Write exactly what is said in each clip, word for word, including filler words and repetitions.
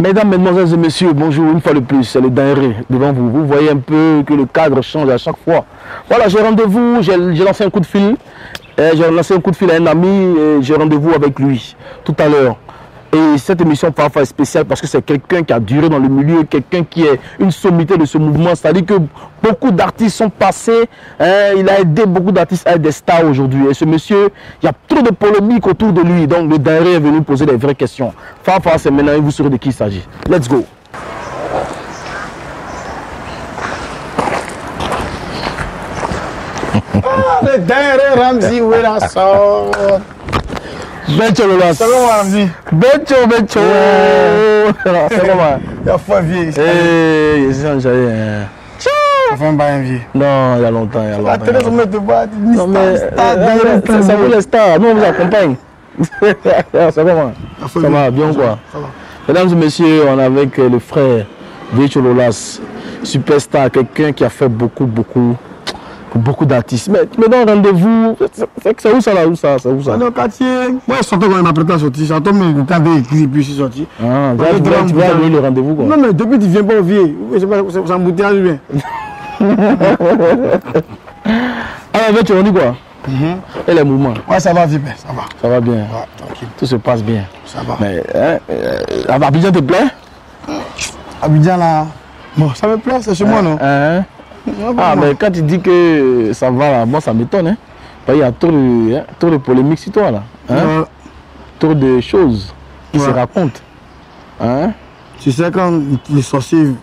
Mesdames, Mesdemoiselles et Messieurs, bonjour une fois de plus, c'est le Dinré devant vous. Vous voyez un peu que le cadre change à chaque fois. Voilà, j'ai rendez-vous, j'ai lancé un coup de fil, j'ai lancé un coup de fil à un ami et j'ai rendez-vous avec lui tout à l'heure. Et cette émission parfois est spéciale parce que c'est quelqu'un qui a duré dans le milieu, quelqu'un qui est une sommité de ce mouvement. C'est-à-dire que beaucoup d'artistes sont passés, hein, il a aidé beaucoup d'artistes à être des stars aujourd'hui. Et ce monsieur, il y a trop de polémiques autour de lui. Donc le Dinré est venu poser des vraies questions. Fafa, c'est maintenant, vous saurez de qui il s'agit. Let's go. Ah, le Dinré Ramzi, où est la sort? Bencho Lolas. C'est comment Ramzi? Bencho, Bencho. C'est comment? Il y a fois vieux. Eh, je suis en Ça fait un bain vieux. Non, il y a longtemps, il y a longtemps. La télé, on met de bois. Non, mais ça vaut les stars. Nous, on vous accompagne. C'est comment? Ça va, bien ou quoi? Mesdames et messieurs, on est avec le frère Bencho Lolas, superstar, quelqu'un qui a fait beaucoup, beaucoup. Beaucoup d'artistes. Mais tu me donnes rendez-vous. C'est où ça là? Où ça? C'est où ça? Dans le quartier. Moi, je sortais quand il m'a prêté à sortir. J'entends mes cadets écrits et puis je suis sorti. Ah, tu vas tu vas donner le rendez-vous quoi? Non, mais depuis tu viens pas au vieux. C'est embouteillage bien. Alors, tu as dit quoi? Et les mouvements? Ouais, ça va vite, ça va. Ça va bien. Ouais, tranquille. Tout se passe bien. Ça va. Mais, hein, euh, Abidjan te plaît? Abidjan là. Bon, ça me plaît, c'est chez moi, non? Hein? Ah, mais quand tu dis que ça va là, moi ça m'étonne. Hein? Il y a trop de, hein, trop de polémiques sur toi là. Hein? Ouais. Trop de choses qui ouais. se racontent. Hein? Tu sais, quand les sorciers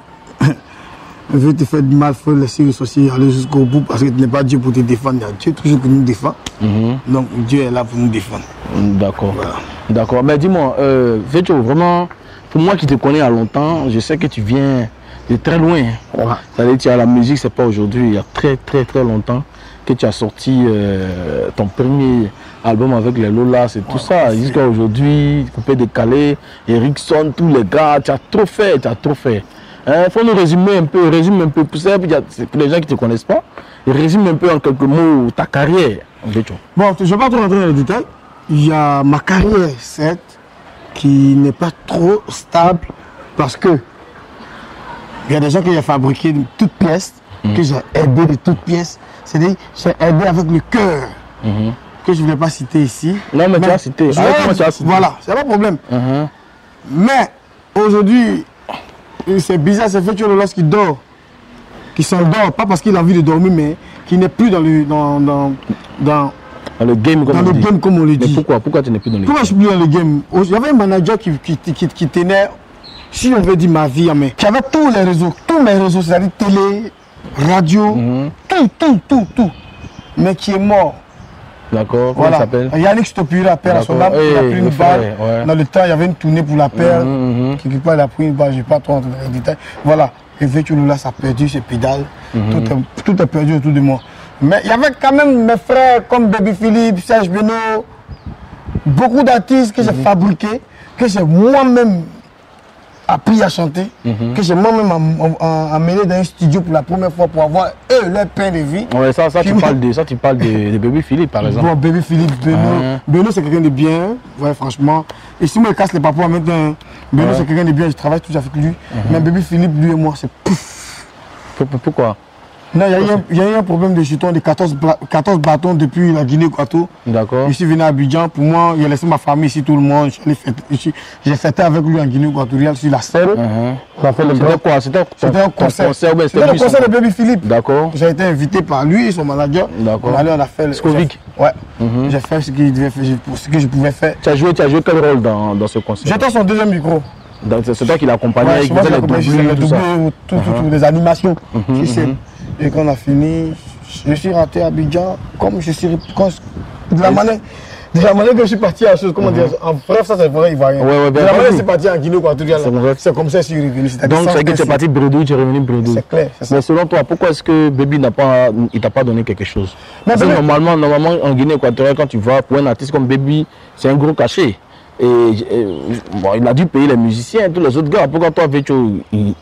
veulent te faire du mal, il faut laisser les sorciers aller jusqu'au bout parce que tu n'es pas Dieu pour te défendre. Il y a Dieu toujours qui nous défend. Mm-hmm. Donc Dieu est là pour nous défendre. D'accord. Voilà. D'accord. Mais dis-moi, euh, Bencho, vraiment, pour moi qui te connais à longtemps, je sais que tu viens de très loin. Ouais. C'est-à-dire que tu as la musique, c'est pas aujourd'hui, il y a très très très longtemps que tu as sorti euh, ton premier album avec les Lolas et tout ouais, ça. Jusqu'à aujourd'hui, Coupé Décalé, Erickson, tous les gars, tu as trop fait, tu as trop fait. Il hein, faut nous résumer un peu, résume un peu, pour les gens qui ne te connaissent pas, résume un peu en quelques mots ta carrière. Bon, je ne vais pas trop rentrer dans les détails. Il y a ma carrière, certes, qui n'est pas trop stable parce que il y a des gens qui ont fabriqué de toutes pièces, mmh. que j'ai aidé de toutes pièces. C'est-à-dire j'ai aidé avec le cœur, mmh. que je ne voulais pas citer ici. Non, mais, mais tu as cité. Ah, comment tu as cité. Voilà, c'est pas de problème. Mmh. Mais aujourd'hui, c'est bizarre, c'est Bencho Lolas qui dort, qui s'endort, pas parce qu'il a envie de dormir, mais qui n'est plus dans le, dans, dans, dans, dans le game, comme, dans on, le dit. game comme on le dit. Mais pourquoi, pourquoi tu n'es plus dans le pourquoi game? Pourquoi je suis plus dans le game? Il y avait un manager qui, qui, qui, qui tenait. Si on veut dire ma vie, mais qui avait tous les réseaux, tous mes réseaux, c'est-à-dire télé, radio, mm-hmm. tout, tout, tout, tout, mais qui est mort. D'accord, comment voilà. il s'appelle? Yannick Stopura, père à son âme, il a pris une balle. Ouais. Dans le temps, il y avait une tournée pour la paire. Mm-hmm. Quelque part, il a pris une balle, je ne vais pas trop entrer dans les détails. Voilà, et Bencho Lolas a perdu ses pédales, mm-hmm. tout, est, tout est perdu autour de moi. Mais il y avait quand même mes frères comme Baby Philippe, Serge Beno, beaucoup d'artistes que mm-hmm. j'ai fabriqués, que j'ai moi-même appris à chanter, mm-hmm. que j'ai moi-même amené dans un studio pour la première fois pour avoir eux leur pain de vie. Ouais, ça, ça, tu parles de, ça tu parles de, de Baby Philippe par exemple. Bon, Baby Philippe, Beno, ah. Beno c'est quelqu'un de bien, ouais, franchement. Et si moi je casse les papas maintenant, Beno ouais. c'est quelqu'un de bien, je travaille toujours avec lui. Mm-hmm. Mais Baby Philippe, lui et moi, c'est pouf. Pourquoi? Non, il y a eu un problème de jetons de quatorze, quatorze bâtons depuis la Guinée-Équatoriale. D'accord. Je suis venu à Abidjan. Pour moi, il a laissé ma famille ici, tout le monde. J'ai fêté avec lui en Guinée-Équatoriale sur la scène. Uh-huh. C'était quoi? C'était un concert. concert C'était le concert de Baby Philippe. D'accord. J'ai été invité par lui et son manager. D'accord. On allait, on a fait le. Scovic. Ouais. Mm-hmm. J'ai fait ce, qu'il devait faire, ce que je pouvais faire. Tu as joué, tu as joué quel rôle dans, dans ce concert? J'étais son deuxième micro. C'est toi qui l'accompagnais, ouais, il faisait les doublures, tout ça. Tout, tout, tout, les animations. Mm-hmm, mm-hmm. Et quand on a fini, je suis rentré à Abidjan, comme je suis... De la manière, de la manière que je suis parti à la chose, comment mm-hmm. dire, en bref, ça c'est vrai, il va rien. Ouais, ouais, de la manière que je suis parti en Guinée-Équatoriale, c'est comme ça que je suis revenu. Donc c'est que tu es parti Bredouille, tu es revenu Bredouille. C'est clair, c'est ça. Mais selon toi, pourquoi est-ce que Baby n'a pas, il t'a pas donné quelque chose? Parce que normalement, normalement, en Guinée-Équatoriale, quand tu vas pour un artiste comme Baby, c'est un gros cachet. Et, et bon, il a dû payer les musiciens, tous les autres gars. Pourquoi toi, Bencho?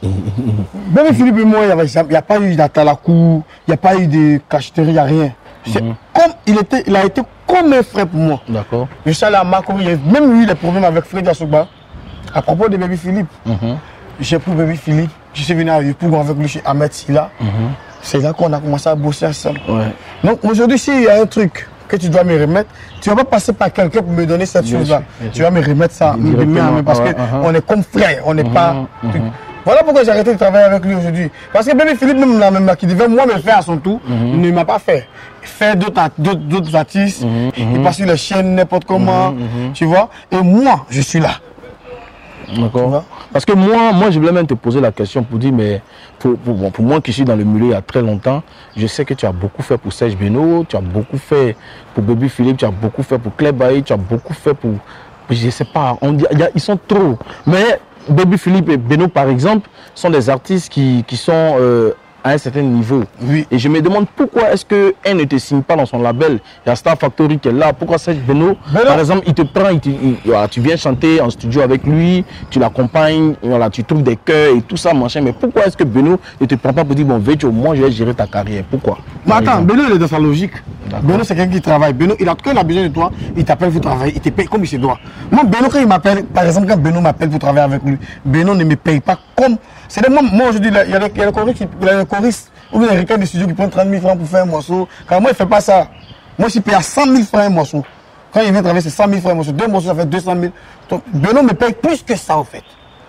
Baby Philippe et moi, il n'y a pas eu d'atalakou, il n'y a pas eu de cacheterie, il n'y a rien. Mm-hmm. Comme il, était, il a été comme un frère pour moi. D'accord. Je suis allé à Mako, il y a même eu des problèmes avec Fred Assouba. À propos de Baby Philippe, mm-hmm. j'ai pris Baby Philippe, je suis venu à Yopougon avec lui chez Ahmed Silla. Mm-hmm. C'est là qu'on a commencé à bosser ensemble. Ouais. Donc aujourd'hui, s'il y a un truc que tu dois me remettre, tu ne vas pas passer par quelqu'un pour me donner cette chose-là. Tu vas me remettre ça de main, parce qu'on ah, uh-huh. est comme frères, on n'est mm-hmm. pas... Mm-hmm. Voilà pourquoi j'ai arrêté de travailler avec lui aujourd'hui. Parce que Baby Philippe, même, là, même qui devait moi me faire à son tour, mm-hmm. il ne m'a pas fait. Faire d'autres artistes, mm-hmm. il passe sur les chaînes, n'importe comment, mm-hmm. tu vois. Et moi, je suis là. D'accord. Parce que moi, moi, je voulais même te poser la question pour dire, mais pour, pour, bon, pour moi qui suis dans le milieu il y a très longtemps, je sais que tu as beaucoup fait pour Serge Beno, tu as beaucoup fait pour Baby Philippe, tu as beaucoup fait pour Claire Bailly, tu as beaucoup fait pour... Je ne sais pas, on dit, y a, ils sont trop. Mais Baby Philippe et Beno, par exemple, sont des artistes qui, qui sont euh, à un certain niveau. Oui. Et je me demande pourquoi est-ce qu'elle ne te signe pas dans son label. Il y a Star Factory qui est là. Pourquoi Serge Beno, par exemple, il te prend, il te, il, voilà, tu viens chanter en studio avec lui, tu l'accompagnes, voilà, tu trouves des chœurs et tout ça, machin. Mais pourquoi est-ce que Beno ne te prend pas pour dire, bon, Vétio, moi je vais gérer ta carrière? Pourquoi? Mais attends, Beno, il est dans sa logique. Beno, c'est quelqu'un qui travaille. Beno, il a, quand il a besoin de toi, il t'appelle pour travailler, il te paye comme il se doit. Moi, Beno, quand il m'appelle, par exemple, quand Beno m'appelle pour travailler avec lui, Beno ne me paye pas comme. C'est moi, moi aujourd'hui, il y a des choristes ou des requins de studio qui prennent trente mille francs pour faire un morceau. Quand moi, il ne fait pas ça. Moi, je suis payé à cent mille francs un morceau. Quand il vient travailler, c'est cent mille francs un morceau. Deux morceaux, ça fait deux cent mille. Donc, Beno me paye plus que ça, en fait.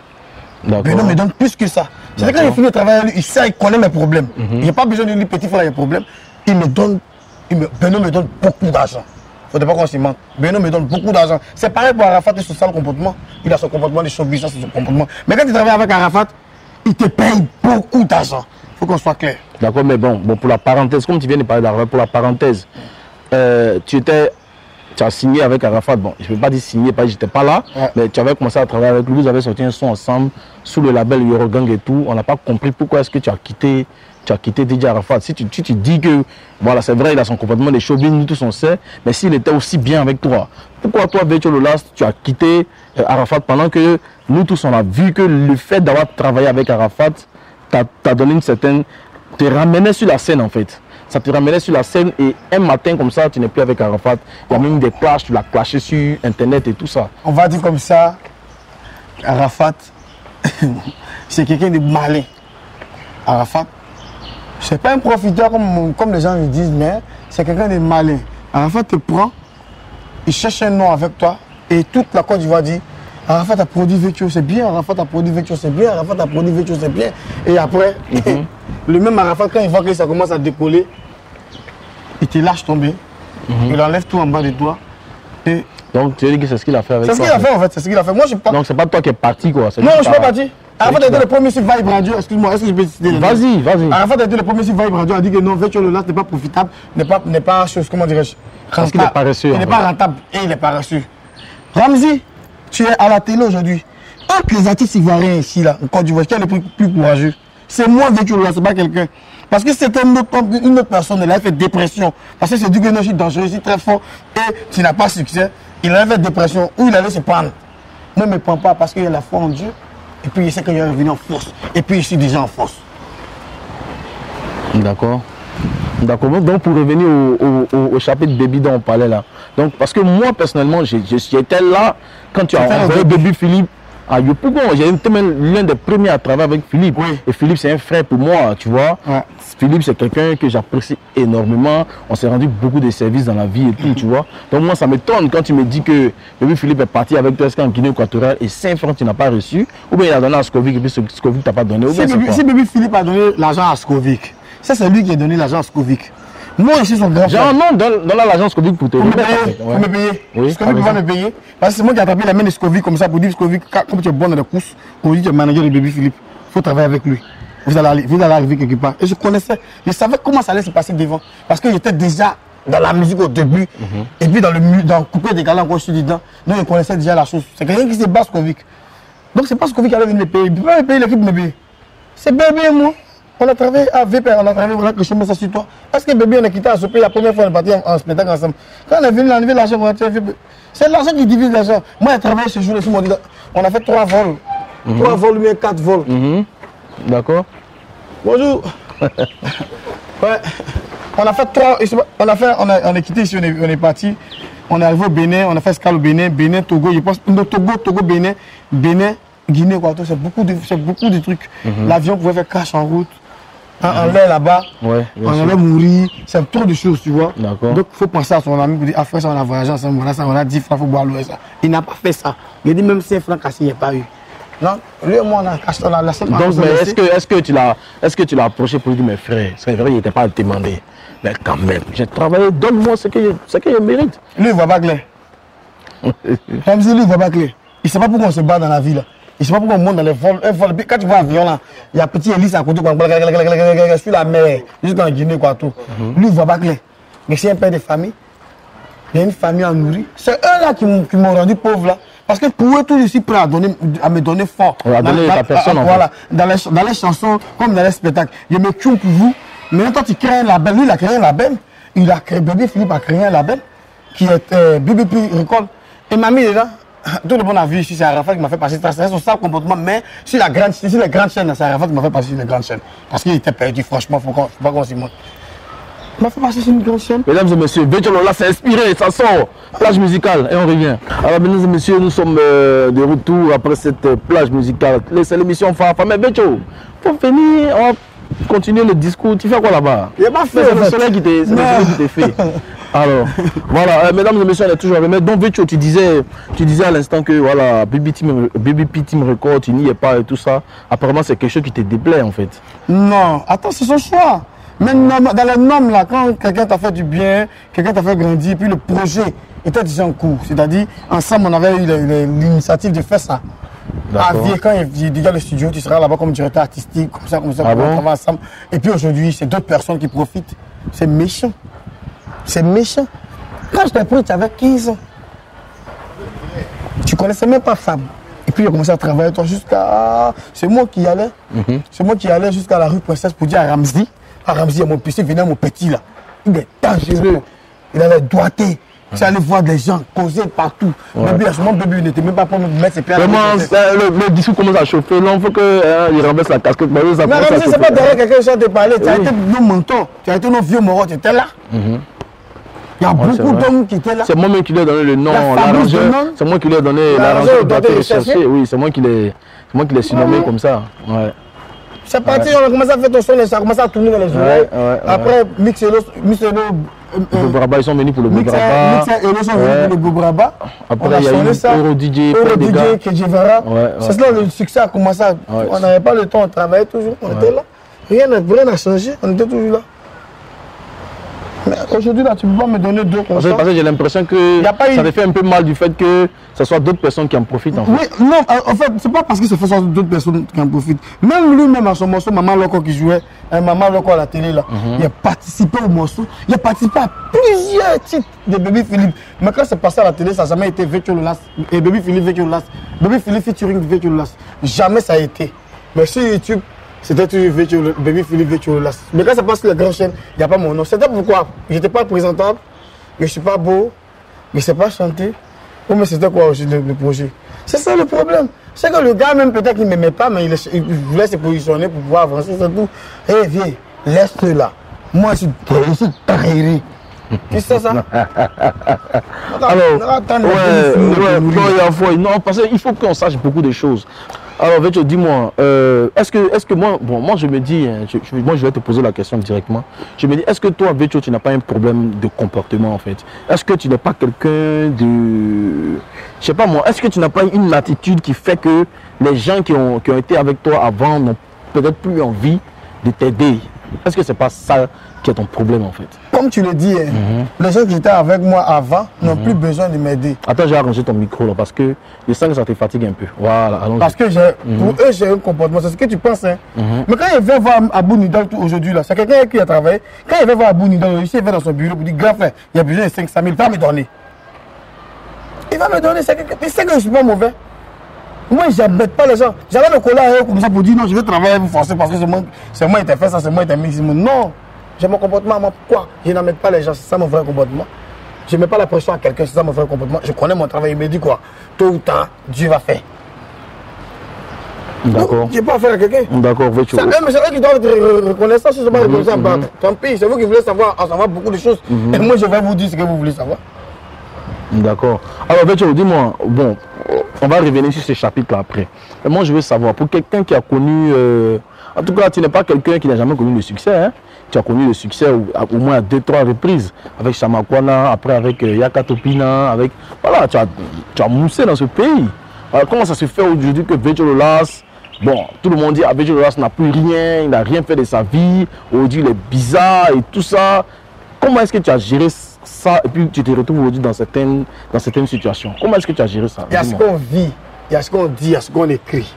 Beno me donne plus que ça. C'est quand il finit de travailler, il sait, il connaît mes problèmes. Mm-hmm. Il n'y a pas besoin de lui, petit frère, il y a des problèmes. Il me donne. Me, Beno me donne beaucoup d'argent. Il ne faudrait pas qu'on s'y mente. Beno me donne beaucoup d'argent. C'est pareil pour Arafat et son sale comportement. Il a son comportement, les showbiz, c'est son comportement. Mais quand tu travailles avec Arafat, il te paye beaucoup d'argent. Il faut qu'on soit clair. D'accord, mais bon, bon, pour la parenthèse, comme tu viens de parler d'Arafat, pour la parenthèse, euh, tu étais, tu as signé avec Arafat. Bon, je ne peux pas dire signé parce que je n'étais pas là, ouais. Mais tu avais commencé à travailler avec lui. Vous avez sorti un son ensemble sous le label Eurogang et tout. On n'a pas compris pourquoi est-ce que tu as quitté. Tu as quitté D J Arafat. Si tu, tu, tu dis que, voilà, c'est vrai, il a son comportement des showbiz, nous tous on sait, mais s'il était aussi bien avec toi, pourquoi toi, Vétio Le Last, tu as quitté euh, Arafat pendant que nous tous on a vu que le fait d'avoir travaillé avec Arafat t'a donné une certaine. te ramenait sur la scène en fait. Ça te ramenait sur la scène et un matin comme ça, tu n'es plus avec Arafat. Il y a même des clashs, tu l'as clashé sur internet et tout ça. On va dire comme ça, Arafat, c'est quelqu'un de malin. Arafat, c'est pas un profiteur comme, comme les gens le disent, mais c'est quelqu'un de malin. Arafat te prend, il cherche un nom avec toi et toute la Côte d'Ivoire dit Arafat a produit Vétio, c'est bien, Arafat a produit Vétio, c'est bien, Arafat a produit Vétio, c'est bien. Et après, mm-hmm. le même Arafat, quand il voit que ça commence à décoller, il te lâche tomber, mm-hmm. il enlève tout en bas de toi. Et donc tu veux dire que c'est ce qu'il a fait avec toi? C'est ce qu'il a fait en fait, c'est ce qu'il a fait. Moi, je pas... Donc c'est pas toi qui es parti quoi? Non, je ne suis pas parti. Arafat a été le premier sur Vibe Radio, excuse-moi, est-ce que je peux citer le nom? Vas-y, vas-y. Arafat a été le premier sur Vibe Radio, a dit que non, Vétio Le Last n'est pas profitable, n'est pas, n'est pas chose, comment dirais-je, parce qu'il est paresseux. Il n'est pas rentable et il est paresseux. Ramzi, tu es à la télé aujourd'hui. Entre les artistes ivoiriens ici, là, en Côte d'Ivoire, qui est le plus, plus courageux? C'est moi, Vétio Le Last, c'est pas quelqu'un. Parce que c'était une autre, une autre personne, elle a fait dépression. Parce que c'est du que non, je suis dangereux, je suis très fort et tu n'as pas succès. Il a fait dépression où il allait se prendre. Moi, je ne me prends pas parce qu'il y a la foi en Dieu. Et puis, il sait qu'il est revenu en force. Et puis, je suis déjà en force. D'accord. D'accord. Donc, pour revenir au, au, au chapitre Baby dont on parlait là. Donc, parce que moi, personnellement, j'étais là quand tu as envoyé Baby Philippe à Yopougon. J'ai été l'un des premiers à travailler avec Philippe. Oui. Et Philippe, c'est un frère pour moi, tu vois. Ouais. Philippe, c'est quelqu'un que j'apprécie énormément. On s'est rendu beaucoup de services dans la vie et tout, tu vois. Donc, moi, ça m'étonne quand tu me dis que Baby Philippe est parti avec toi en Guinée équatoriale et cinq francs tu n'as pas reçu. Ou bien il a donné à Scovic et puis Scovic t'a pas donné. Ou si, Baby, si Baby Philippe a donné l'argent à Scovic, ça, c'est lui qui a donné l'argent à Scovic. Moi, je suis son grand frère. Genre, non, donne, donne à l'agence Scovic pour te payer. Pour me payer. Oui, Scovic va me payer. Parce que c'est moi qui ai attrapé la main de Scovic comme ça pour dire Scovic, comme tu es bon dans les courses, on dit que tu es manager de Baby Philippe. Il faut travailler avec lui. Vous allez, vous allez arriver quelque part. Et je connaissais, je savais comment ça allait se passer devant. Parce que j'étais déjà dans la musique au début. Mm-hmm. Et puis dans le dans coupé des galants, quand je suis dedans. Donc je connaissais déjà la chose. C'est quelqu'un qui se bat Scovic. Donc c'est pas Scovic qui allait venir me payer. Il ne peut pas me payer l'équipe me payer. C'est bébé, moi. On a travaillé à V P, on a travaillé, voilà que je mets ça sur toi. Est-ce que bébé, on a quitté à ce pays la première fois, on est parti en, en spectacle ensemble. Quand on est venu enlever l'argent, on a fait. C'est l'argent qui divise l'argent. Moi, j'ai travaillé ce jour-là, on a fait trois vols. Mm-hmm. Trois vols, mais quatre vols. Mm-hmm. D'accord. Bonjour. Ouais. On a fait trois. On a fait, on a, on est quitté ici, on est, on est parti. On est arrivé au Bénin, on a fait escale au Bénin, Bénin, Togo, je pense, no, Togo, Togo, Bénin. Bénin, Guinée, quoi, c'est beaucoup, de, beaucoup de trucs. Mm-hmm. L'avion pouvait faire crash en route. En, mm-hmm. en l'air là-bas, ouais, on allait mourir. C'est trop de choses, tu vois. Donc, il faut penser à son ami pour dire, ah, frère, ça, on a voyagé ensemble, voilà, ça, on a dix francs, il faut boire l'eau et ça. Il n'a pas fait ça. Il a dit, même cinq francs cassés, il n'y a pas eu. Non, lui et moi, on a caché, on a laissé. Donc, mais est-ce que, est-ce que tu l'as, est-ce que tu l'as approché pour lui dire, mes frères, c'est vrai, il n'était pas demandé. Mais quand même, j'ai travaillé, donne-moi ce que, ce que je mérite. Lui, il ne voit pas clair. Même si lui, il ne voit pas clair. Il ne sait pas pourquoi on se bat dans la vie, là. Il ne sait pas pourquoi on monte dans les vols. Vol. Quand tu vois un avion, là, il y a petit hélice à côté, quoi, sur la mer, jusqu'en Guinée, quoi, tout. Mm-hmm. Lui, il ne voit pas clair. Mais c'est un père de famille. Il y a une famille à nourrir. C'est eux, là, qui m'ont rendu pauvre, là. Parce que pour eux, tous, je suis prêt à, donner, à me donner fort. On va donner ta personne, à, à, voilà, dans les, dans les chansons, comme dans les spectacles. Je me tue pour vous. Mais quand tu crées un label, lui, il a créé un label. Il a créé, Bébé Philippe a créé un label qui est euh, B B P Record. Et mamie est là. Tout le monde a vu ici, c'est Arafat qui m'a fait passer. C'est son sale comportement, mais sur la grande, sur les grandes chaînes, c'est Arafat qui m'a fait passer sur les grandes chaînes. Parce qu'il était perdu, franchement, il ne faut pas qu'on s'y monte. Il m'a fait passer sur une grande chaîne. Mesdames et messieurs, Vetio Lolas s'est inspiré, ça sort. Plage musicale, et on revient. Alors, mesdames et messieurs, nous sommes euh, de retour après cette euh, plage musicale. C'est l'émission Fafa. Mais Vetio, pour finir, on va continuer le discours. Tu fais quoi là-bas? Il n'y a pas fait. C'est le soleil qui t'est fait. Alors, voilà, euh, mesdames et messieurs, on est toujours avec. Donc, Vetio, tu disais, tu disais à l'instant que voilà, B B P Team Record, tu n'y es pas et tout ça. Apparemment, c'est quelque chose qui te déplaît en fait. Non, attends, c'est son choix. Même dans les normes, là, quand quelqu'un t'a fait du bien, quelqu'un t'a fait grandir, puis le projet était déjà en cours. C'est-à-dire, ensemble, on avait eu l'initiative de faire ça. À vie, quand il dit le studio, tu seras là-bas comme directeur artistique, comme ça, comme ça, ah bon? On bon? travaille ensemble. Et puis aujourd'hui, c'est d'autres personnes qui profitent. C'est méchant. C'est méchant. Quand je t'ai pris, tu avais quinze ans. Tu ne connaissais même pas Fab. Et puis, j'ai commencé à travailler avec toi jusqu'à. C'est moi qui allais. Mm-hmm. C'est moi qui allais jusqu'à la rue Princesse pour dire à Ramzi. À Ramzi, à mon petit, venait mon petit là. Il est dangereux. Il avait doigté. Tu allais voir des gens causer partout. Ouais. Bébé, à ce moment, bébé n'était même pas pour me mettre ses pieds à la Vraiment, le, le discours commence à chauffer. Là, il faut qu'il hein, renverse la casquette. Mais Ramzi, c'est pas derrière quelqu'un qui te parler. Tu oui. as été nos mentors. Tu as été nos vieux morts. Tu étais là. Mm-hmm. Il y a ouais, beaucoup d'hommes qui étaient là. C'est moi-même qui lui ai donné le nom, l'arrangeur. C'est moi qui lui ai donné l'arrangeur de chercher. Oui, c'est moi qui l'ai surnommé ouais. comme ça. Ouais. C'est parti, ouais. on a commencé à faire ton son, ça a commencé à tourner dans les oreilles. Ouais, ouais, Après, ouais. Mix et le Bobraba, ils sont venus pour le Bobraba. Mix et Elo sont venus pour le Bobraba. Après, il y a eu Euro D J, Euro D J, que je verrai. C'est là le succès a commencé. On n'avait pas le temps, on travaillait toujours, on était là. Rien n'a changé, on était toujours là. Aujourd'hui, là, tu ne peux pas me donner deux constats. Parce que j'ai l'impression que ça te fait un peu mal du fait que ce soit d'autres personnes qui en profitent. En fait. Oui, non, en fait, c'est pas parce que ce soit d'autres personnes qui en profitent. Même lui-même, à son morceau, Maman Loco qui jouait, hein, Maman Loco à la télé, là, mm-hmm. il a participé au morceau. Il a participé à plusieurs titres de Bébé Philippe. Mais quand c'est passé à la télé, ça n'a jamais été Vetio Lolas. Et Bébé Philippe, Vetio Lolas. Bébé Philippe featuring Vetio Lolas. Jamais ça a été. Mais sur YouTube, c'était toujours Bébé Philippe Vetio Lolas. Mais quand ça passe sur les grandes chaînes, il n'y a pas mon nom. C'était pourquoi je n'étais pas présentable, mais je ne suis pas beau, mais je ne sais pas chanter. Oh, mais c'était quoi aussi le, le projet? C'est ça le problème. C'est que le gars, même peut-être qu'il ne m'aimait pas, mais il, il voulait se positionner pour pouvoir avancer. C'est tout. Hé, hey, viens, laisse-le là. Moi, je suis derrière. Tu sais ça? Alors, attends, ouais, ouais, non, il faut, non, parce qu'il faut qu'on sache beaucoup de choses. Alors, Vetio, dis-moi, euh, est-ce que, est-ce que moi, bon, moi je me dis, hein, je, je, moi je vais te poser la question directement. Je me dis, est-ce que toi, Vetio, tu n'as pas un problème de comportement en fait? Est-ce que tu n'es pas quelqu'un de, je sais pas moi, est-ce que tu n'as pas une attitude qui fait que les gens qui ont, qui ont été avec toi avant n'ont peut-être plus envie de t'aider? Est-ce que c'est pas ça qui est ton problème en fait? Comme tu le dis, hein, mm-hmm. les gens qui étaient avec moi avant n'ont mm-hmm. plus besoin de m'aider. Attends, j'ai arrangé ton micro là parce que je sens que ça te fatigue un peu. Voilà, allons-y. Parce que mm-hmm. pour eux, j'ai un comportement, c'est ce que tu penses. Hein. Mm-hmm. Mais quand il va voir Abou Nidal aujourd'hui, c'est quelqu'un qui a travaillé. Quand il va voir Abou Nidal, ici, il va dans son bureau pour dire, grand frère, il y a besoin de cinq cent mille, il va me donner. Il va me donner, c'est quelqu'un. Il sait que je ne suis pas mauvais. Moi, je n'embête pas les gens. J'allais me coller à eux comme ça pour dire non, je vais travailler, vous forcer parce que c'est moi, c'est moi qui t'ai fait ça, c'est moi qui t'ai mis ici. Non, j'ai mon comportement. Moi, pourquoi? Je n'embête pas les gens, c'est ça mon vrai comportement. Je ne mets pas la pression à quelqu'un, c'est ça mon vrai comportement. Je connais mon travail, il me dit quoi? Tôt ou tard, Dieu va faire. D'accord. Je n'ai pas affaire à quelqu'un. D'accord, Vetio. C'est eux qui doivent être reconnaissants, si je ne pas reconnaissant à battre. Tant pis, c'est vous qui voulez savoir, en savoir beaucoup de choses. Mm-hmm. Et moi, je vais vous dire ce que vous voulez savoir. D'accord. Alors, Vetio, dis-moi, bon, on va revenir sur ce chapitre-là après. Mais moi, je veux savoir, pour quelqu'un qui a connu... Euh, en tout cas, tu n'es pas quelqu'un qui n'a jamais connu le succès. Hein? Tu as connu le succès au, au moins à deux, trois reprises. Avec Shamakwana, après avec euh, Yaka Topina, avec... Voilà, tu as, tu as moussé dans ce pays. Alors, comment ça se fait aujourd'hui que Virgil Olas... Bon, tout le monde dit, ah, Virgil Olas n'a plus rien, il n'a rien fait de sa vie. Aujourd'hui, il est bizarre et tout ça. Comment est-ce que tu as géré ça et puis tu te retrouves aujourd'hui dans certaines, dans certaines situations? Comment est-ce que tu as géré ça? Il y a ce qu'on vit, il y a ce qu'on dit, il y a ce qu'on écrit.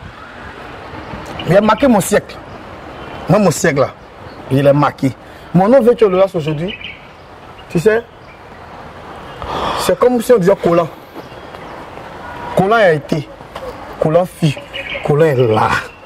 Il a marqué mon siècle. Moi, mon siècle là, il est marqué. Mon nom Virgil Olas aujourd'hui, tu sais, c'est comme si on disait Collant. Collant a été, Collant fut, Collant est là.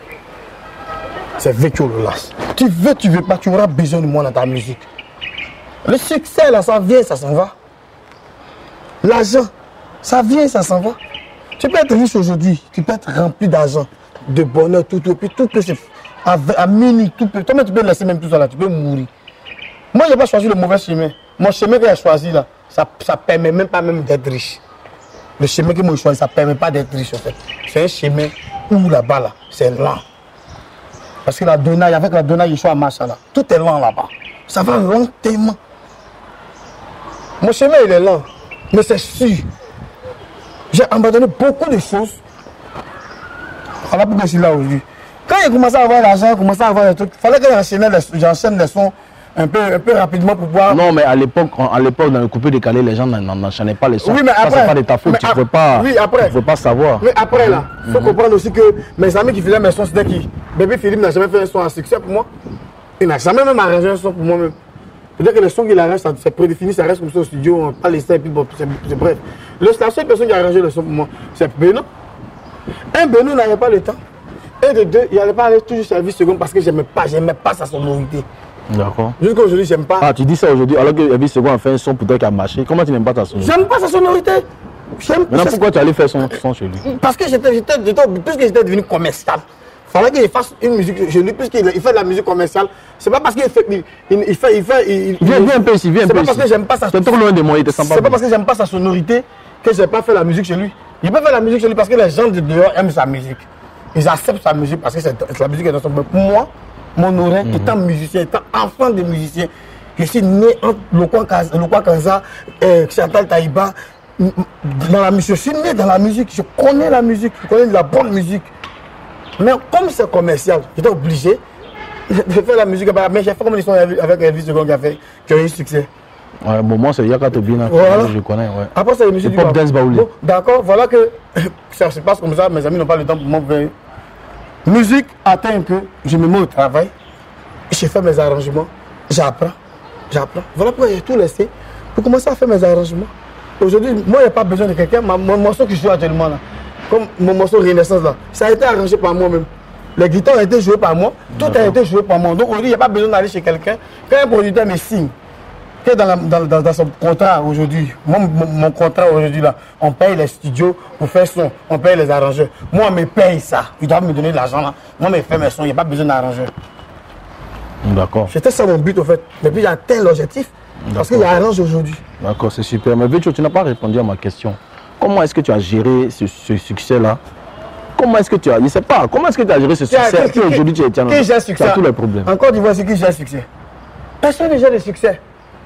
C'est Virgil Olas. Tu veux, tu veux pas, tu auras besoin de moi dans ta musique. Le succès, là, ça vient, ça s'en va. L'argent, ça vient, ça s'en va. Tu peux être riche aujourd'hui, tu peux être rempli d'argent, de bonheur, tout, tout, puis tout peut se à, à minute, tout peut. Toi-même, tu peux laisser même tout ça là, tu peux mourir. Moi, je n'ai pas choisi le mauvais chemin. Mon chemin que j'ai choisi là, ça ne permet même pas même d'être riche. Le chemin que moi j'ai choisi, ça ne permet pas d'être riche en fait. C'est un chemin où là-bas, là, c'est lent. Parce que la Donaï, avec la Donaï, je suis à Macha là, tout est lent là-bas. Ça va lentement. Mon chemin, il est lent, mais c'est sûr. J'ai abandonné beaucoup de choses. Voilà pourquoi je suis là aujourd'hui. Quand j'ai commencé à avoir l'argent, j'ai commencé à avoir des trucs, il fallait que j'enchaîne les sons un peu, un peu rapidement pour pouvoir... Non, mais à l'époque, à l'époque dans le coupé décalé, les gens n'enchaînaient pas les sons. Oui, mais après... Ça, c'est pas de ta faute, tu ne peux pas, oui, après, tu peux pas savoir. Mais après, là, il faut mm -hmm. comprendre aussi que mes amis qui faisaient mes sons, c'était qui? Bébé Philippe n'a jamais fait un son à succès pour moi. Il n'a jamais même arrangé un son pour moi-même. Peut-être que le son qu'il arrange, c'est prédéfini, ça reste comme ça au studio, on pas laissé, et puis bon, c'est bref. Le, la seule personne qui a arrangé le son pour moi, c'est Beno. Un Beno n'avait pas le temps. Et de deux, il n'allait pas aller toujours sur la vie seconde parce que je n'aimais pas, j'aimais pas sa sonorité. D'accord. Jusqu'à aujourd'hui, j'aime pas. Ah, tu dis ça aujourd'hui, alors que la vie seconde a fait un son pour toi qui a marché. Comment tu n'aimes pas ta sonorité? J'aime pas sa sonorité. Maintenant, pourquoi tu allais faire son, son chez lui? Parce que j'étais, puisque j'étais devenu commercial. Il fallait qu'il fasse une musique chez lui, puisqu'il fait de la musique commerciale. C'est pas parce qu'il fait. Il, il fait. Il fait il, viens, viens un peu ici, viens un peu ici. C'est pas parce que j'aime pas sa sonorité. C'est trop loin de moi, il te sent pas. C'est pas parce que j'aime pas sa sonorité que je n'ai pas fait la musique chez lui. Il peut faire la musique chez lui parce que les gens de dehors aiment sa musique. Ils acceptent sa musique parce que c'est la musique est dans son. Mais pour moi, mon oreille, mm-hmm. étant musicien, étant enfant de musicien, je suis né entre Lokwa Kanza et Chantal Taïba. Dans la musique, je suis né dans la musique, je connais la musique, je connais de la bonne musique. Mais comme c'est commercial, j'étais obligé de faire la musique. Mais j'ai fait comme une histoire avec Elvis Second qui a fait, qui a eu succès. Ouais, bon, moi c'est Yaka Tobina, voilà. Je connais. Ouais. Après, c'est les musiques du pop dance baoulé. Bon, d'accord, voilà que ça se passe comme ça. Mes amis n'ont pas le temps pour moi. Musique atteint que je me mets au travail, je fais mes arrangements, j'apprends, j'apprends. Voilà pourquoi j'ai tout laissé pour commencer à faire mes arrangements. Aujourd'hui, moi, il n'y a pas besoin de quelqu'un. Mon morceau que je joue actuellement là, comme mon morceau Renaissance là, ça a été arrangé par moi-même. Les guitares ont été jouées par moi, tout a été joué par moi. Donc aujourd'hui, il n'y a pas besoin d'aller chez quelqu'un. Quand un producteur me signe, que dans, la, dans, dans, dans son contrat aujourd'hui, mon, mon, mon contrat aujourd'hui là, on paye les studios pour faire son, on paye les arrangeurs. Moi, on me paye ça. Ils doivent me donner de l'argent là. Moi, je fais mes sons, il n'y a pas besoin d'arrangeur. D'accord. C'était ça mon but en fait. Mais puis j'ai atteint l'objectif parce qu'il y a arrange aujourd'hui. D'accord, c'est super. Mais Virgil, tu n'as pas répondu à ma question. Comment est-ce que tu as géré ce, ce succès-là? Comment est-ce que tu as... Je ne sais pas. Comment est-ce que tu as géré ce succès? Qui aujourd'hui tu es éternel. Qui gère succès? Tu as tous les problèmes. Encore du c'est qui gère succès? Personne ne gère le succès.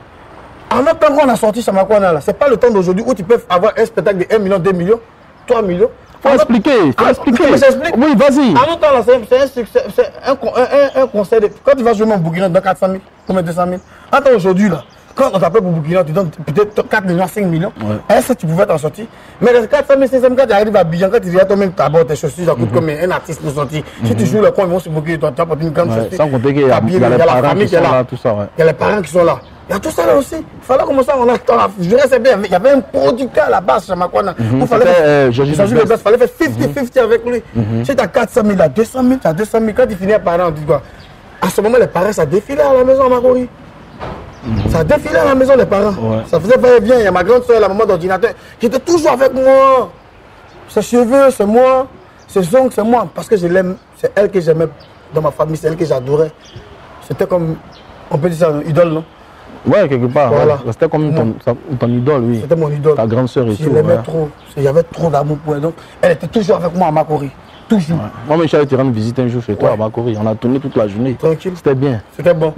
En même temps qu'on a sorti Shamakwana là, c'est pas le temps d'aujourd'hui où tu peux avoir un spectacle de un million, deux millions, trois millions. Faut expliquer, faut expliquer. Oui, vas-y. En même temps là, c'est un succès, c'est un, un, un, un concert. De... Quand tu vas jouer mon Burkina, dans quatre cent mille, combien deux cent mille. Attends aujourd'hui là. Quand on t'appelle pour Burkina, tu donnes peut-être quatre millions, cinq millions. Ouais. Est-ce que tu pouvais t'en sortir? Mais les quatre cent mille, cinq cent mille, quand tu arrives à Abidjan, quand tu viens toi-même, tu abordes tes chaussures, ça coûte mm-hmm. comme un artiste pour sortir. Mm-hmm. Si tu joues le coin, ils vont se bloquer, toi, tu vas porter une grande chaussure. Sans compter qu'il y a, il y a les parents qui sont là, tout ça. Il y a les parents qui sont là. Il y a tout ça là aussi. Il fallait commencer, on a, on a, je restais bien. Il y avait un producteur à la base, Shamakwana. Il fallait faire cinquante cinquante avec lui. Si tu as quatre cent mille, à deux cent mille, tu as deux cent mille. Quand tu finis par parents, on dit quoi? À ce moment, les parents, ça défilait à la maison à Makori. Mmh. Ça défilait à la maison, les parents. Ouais. Ça faisait va et vient. Il y a ma grande soeur, la maman d'ordinateur, qui était toujours avec moi. Ses cheveux, c'est moi. Ses ongles, c'est moi. Parce que je l'aime. C'est elle que j'aimais dans ma famille. C'est elle que j'adorais. C'était comme, on peut dire ça, une idole, non? Ouais, quelque part. Voilà. Ouais. C'était comme ton, ton idole, oui. C'était mon idole. Ta grande sœur et je tout. Je l'aimais ouais. trop. Il y avait trop d'amour pour elle. Donc, elle était toujours avec moi à Makori. Toujours. Ouais. Moi, mais j'allais te rendre visite un jour chez toi ouais. à Makori. On a tourné toute la journée. Tranquille. C'était bien. C'était bon.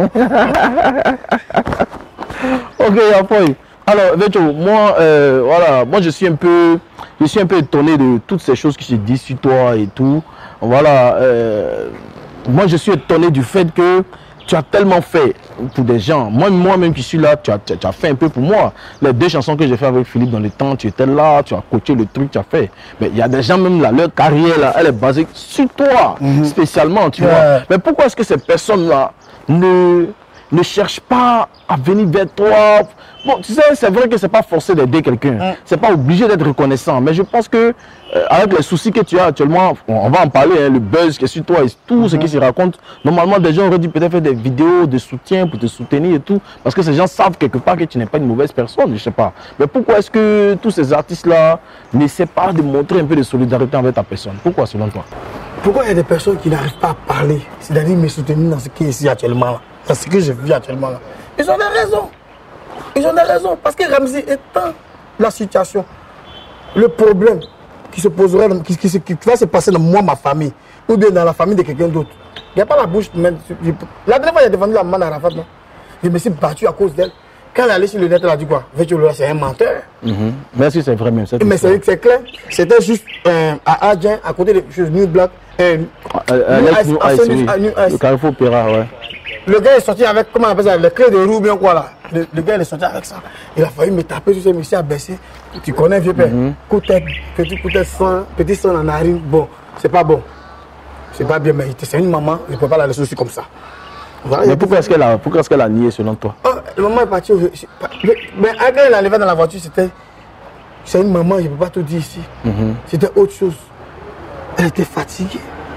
Ok, après. Alors, Vetcho, moi, euh, voilà, moi je suis un peu, je suis un peu étonné de toutes ces choses qui se disent sur toi et tout. Voilà, euh, moi je suis étonné du fait que tu as tellement fait pour des gens. Moi, moi-même qui suis là, tu as, tu, tu as fait un peu pour moi. Les deux chansons que j'ai fait avec Philippe dans le temps, tu étais là, tu as coaché le truc, tu as fait. Mais il y a des gens même là, leur carrière là, elle est basée sur toi, mm-hmm. spécialement, tu yeah. vois. Mais pourquoi est-ce que ces personnes-là ne ne cherche pas à venir vers toi? Bon, tu sais, c'est vrai que c'est pas forcé d'aider quelqu'un. Mm. C'est pas obligé d'être reconnaissant. Mais je pense que, euh, avec les soucis que tu as actuellement, on va en parler, hein, le buzz qui est sur toi et tout mm. ce qui se raconte. Normalement, des gens auraient dû peut-être faire des vidéos de soutien pour te soutenir et tout. Parce que ces gens savent quelque part que tu n'es pas une mauvaise personne, je sais pas. Mais pourquoi est-ce que tous ces artistes-là n'essaient pas de montrer un peu de solidarité avec ta personne? Pourquoi, selon toi? Pourquoi il y a des personnes qui n'arrivent pas à parler, c'est-à-dire me soutenir dans ce qui est ici actuellement là? Dans ce que je vis actuellement là. Ils ont des raisons. Ils ont des raisons. Parce que Ramzy étant la situation, le problème qui se poserait, qui, qui, qui va se passer dans moi, ma famille, ou bien dans la famille de quelqu'un d'autre. Il n'y a pas la bouche. Mais, la dernière fois, il a défendu la maman Arafat. Non? Je me suis battu à cause d'elle. Quand elle est allée sur le net, elle a dit quoi? Vetcho Lola, c'est un menteur. Mm-hmm. Merci, c'est vrai même. Mais c'est clair. C'était juste euh, à Adjien, à côté de choses New Black. Euh, euh, New Ice, New Ice, oui. New Ice. Le Carrefour Péra, ouais. Le gars est sorti avec, comment on appelle ça, les clés de roue, bien quoi là. Le, le gars il est sorti avec ça. Il a failli me taper sur ce monsieur à baisser. Tu connais, vieux père. Mm-hmm. Côté, petit côté sang, petit sang en narine. Bon, c'est pas bon. C'est pas bien, mais c'est une maman, il ne peut pas la laisser aussi comme ça. Voilà, mais pourquoi est-ce qu'elle a, pourquoi est-ce qu'elle a nié selon toi? Oh, la maman est partie. Mais quand elle est arrivée dans la voiture, c'était. C'est une maman, je ne peux pas tout dire ici. Mm-hmm. C'était autre chose. Elle était fatiguée.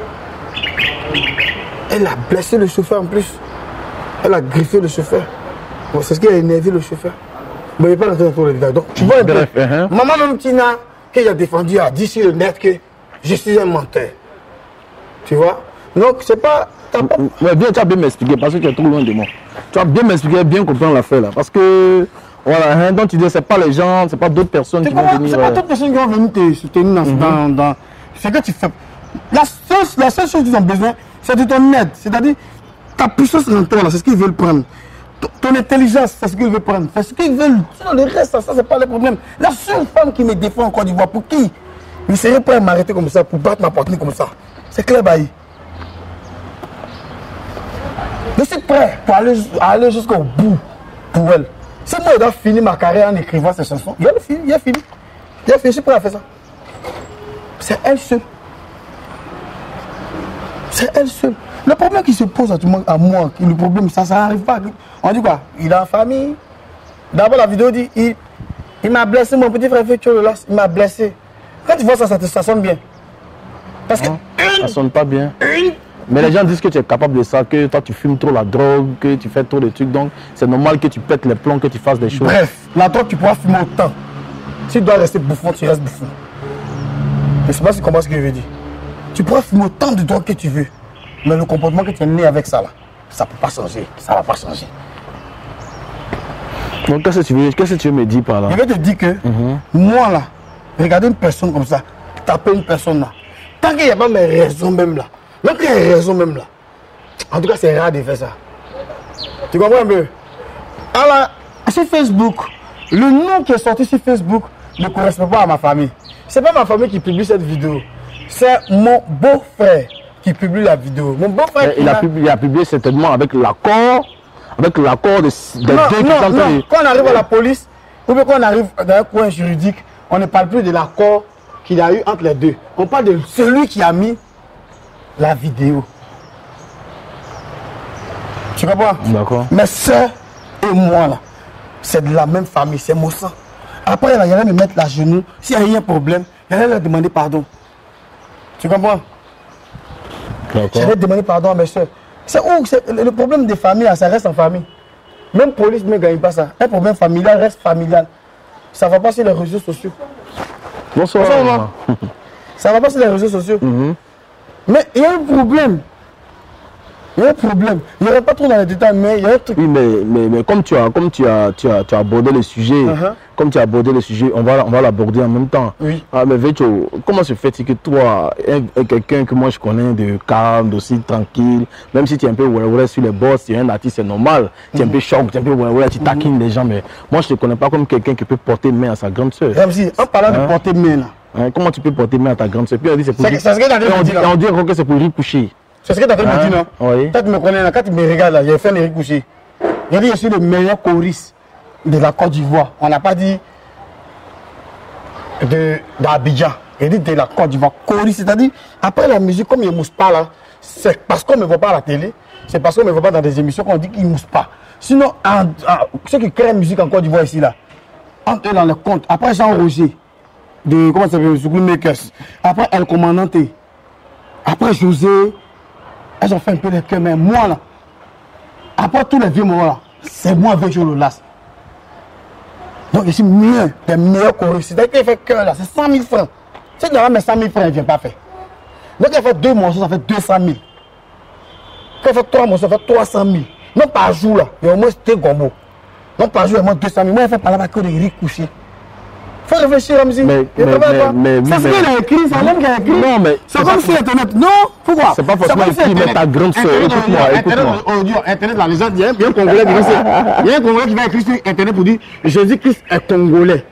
Elle a blessé le chauffeur en plus. Elle a griffé le chauffeur. Bon, c'est ce qui a énervé le chauffeur. Mais il n'est pas rentrer dans tous les détails. Donc, tu vois un peu. Uh-huh. Maman même Tina, qui a défendu, a dit sur le net que je suis un menteur. Tu vois? Donc, c'est pas. Pas... Mais bien, tu as bien m'expliquer parce que tu es trop loin de moi. Tu as bien m'expliquer, bien comprendre l'affaire là. Parce que, voilà, hein, donc tu dis, c'est pas les gens, c'est pas d'autres personnes qui vont venir. C'est pas d'autres personnes qui vont venir te soutenir dans. Mm-hmm. dans, dans... C'est que tu fais. La seule, la seule chose qu'ils ont besoin, c'est de ton aide. C'est-à-dire, ta puissance en toi, c'est ce qu'ils veulent prendre. Ton intelligence, c'est ce qu'ils veulent prendre. C'est ce qu'ils veulent. Sinon, le reste, ça, ça c'est pas le problème. La seule femme qui me défend en Côte d'Ivoire, pour qui il serait prêt à m'arrêter comme ça, pour battre ma poitrine comme ça? C'est clair, Bailly. Je suis prêt pour aller, aller jusqu'au bout pour elle. Si moi, je dois finir ma carrière en écrivant ces chansons, il y a fini, il y a fini. Il y a fini, je suis prêt à faire ça. C'est elle seule. C'est elle seule. Le problème qui se pose à, tout le monde, à moi, le problème, ça, ça n'arrive pas. On dit quoi? Il est en famille. D'abord, la vidéo dit, il, il m'a blessé, mon petit frère Vetcho Lola, il m'a blessé. Quand tu vois ça, ça, ça sonne bien. Parce que... Non, ça sonne pas bien. Une, Mais les gens disent que tu es capable de ça, que toi tu fumes trop la drogue, que tu fais trop de trucs, donc c'est normal que tu pètes les plombs, que tu fasses des choses. Bref, la drogue tu pourras fumer autant. Si tu dois rester bouffon, tu restes bouffon. Je ne sais pas si tu comprends ce que je veux dire. Tu pourras fumer autant de drogue que tu veux, mais le comportement que tu es né avec ça là, ça ne peut pas changer, ça ne va pas changer. Donc qu'est-ce que tu veux, qu'est-ce que tu veux me dire par là? Je vais te dire que mm-hmm. moi là, regarder une personne comme ça, taper une personne là, tant qu'il n'y a pas mes raisons même là, même qu'il y a des raisons même là. En tout cas, c'est rare de faire ça. Tu comprends un peu? Alors, sur Facebook, le nom qui est sorti sur Facebook ne correspond pas à ma famille. C'est pas ma famille qui publie cette vidéo. C'est mon beau-frère qui publie la vidéo. Mon beau-frère. Il, a publié, il a publié certainement avec l'accord, avec l'accord de, de non, deux non, qui non. Et... Quand on arrive à la police, ou bien quand on arrive dans un coin juridique, on ne parle plus de l'accord qu'il y a eu entre les deux. On parle de celui qui a mis la vidéo. Tu comprends? D'accord. Mes soeurs et moi, là, c'est de la même famille, c'est mon sang. Après, il y allait me mettre la genou. S'il y a eu un problème, il allait leur demander pardon. Tu comprends? J'allais demander pardon à mes soeurs. C'est où? Le problème des familles, ça reste en famille. Même police ne gagne pas ça. Un problème familial reste familial. Ça ne va pas sur les réseaux sociaux. Bonsoir. Bonsoir. Ça ne va pas sur les réseaux sociaux. Mm-hmm. Mais il y a un problème. Il y a un problème. Il n'y aurait pas trop dans les détails, mais il y a un truc. Oui, mais, mais, mais comme tu as, comme tu as, tu as, tu as abordé le sujet, uh-huh. comme tu as abordé le sujet, on va, on va l'aborder en même temps. Oui. Ah, mais Vecho, comment se fait-il que toi, quelqu'un que moi je connais de calme, d'aussi tranquille, même si tu es un peu ouais, ouais, sur les boss, tu es un artiste, c'est normal, tu es mm-hmm. un peu choc, tu es un peu ouais, ouais, tu taquines mm-hmm. les gens, mais moi je ne te connais pas comme quelqu'un qui peut porter main à sa grande soeur. Si, en parlant hein? de porter main là. Hein, comment tu peux porter main à ta grande soeur? Puis on dit c'est pour. C'est ce que on dit, on dit encore que c'est pour y coucher. C'est ce que tu as fait hein? Dit, non? Oui. Quand tu me connais, là, quand tu me regardes, là, j'ai fait les coucher. J'ai dit, je suis le meilleur choriste de la Côte d'Ivoire. On n'a pas dit d'Abidjan. J'ai dit de la Côte d'Ivoire. Choriste, c'est-à-dire, après la musique, comme il ne mousse pas là, c'est parce qu'on ne me voit pas à la télé, c'est parce qu'on ne me voit pas dans des émissions qu'on dit qu'il ne mousse pas. Sinon, en, en, ceux qui créent la musique en Côte d'Ivoire ici, là, entre eux dans le compte, après Jean Roger, de, comment ça s'appelle, Soukoulou Makers, après El Commandante, après José, elles ont fait un peu de cœur, mais moi là, après tous les vieux moments là, c'est moi avec Lolas. Donc je suis mieux, des meilleurs choristes. C'est-à-dire qu'il fait cœur là, c'est cent mille francs. Si tu as mes cent mille francs, il ne vient pas faire. Donc elle fait deux morceaux, ça fait deux cent mille. Quand elle fait trois morceaux, ça fait trois cent mille. Non par jour là, il y a au moins deux gomos. Non par jour, il y a au moins deux cent mille. Moi, elle fait par là que des riz couchés. Faut réfléchir, Ramzi. Mais, mais, mais, mais, c'est ce qu'il a écrit, c'est l'homme qui a écrit. Non, mais c'est comme sur Internet. Non, pourquoi? C'est pas forcément écrit, mais ta grande soeur. Écoute-moi, écoute-moi. Audio, Internet, là, les gens, il y a un Congolais qui va il y a un Congolais qui va écrire sur Internet pour dire Jésus-Christ est Congolais.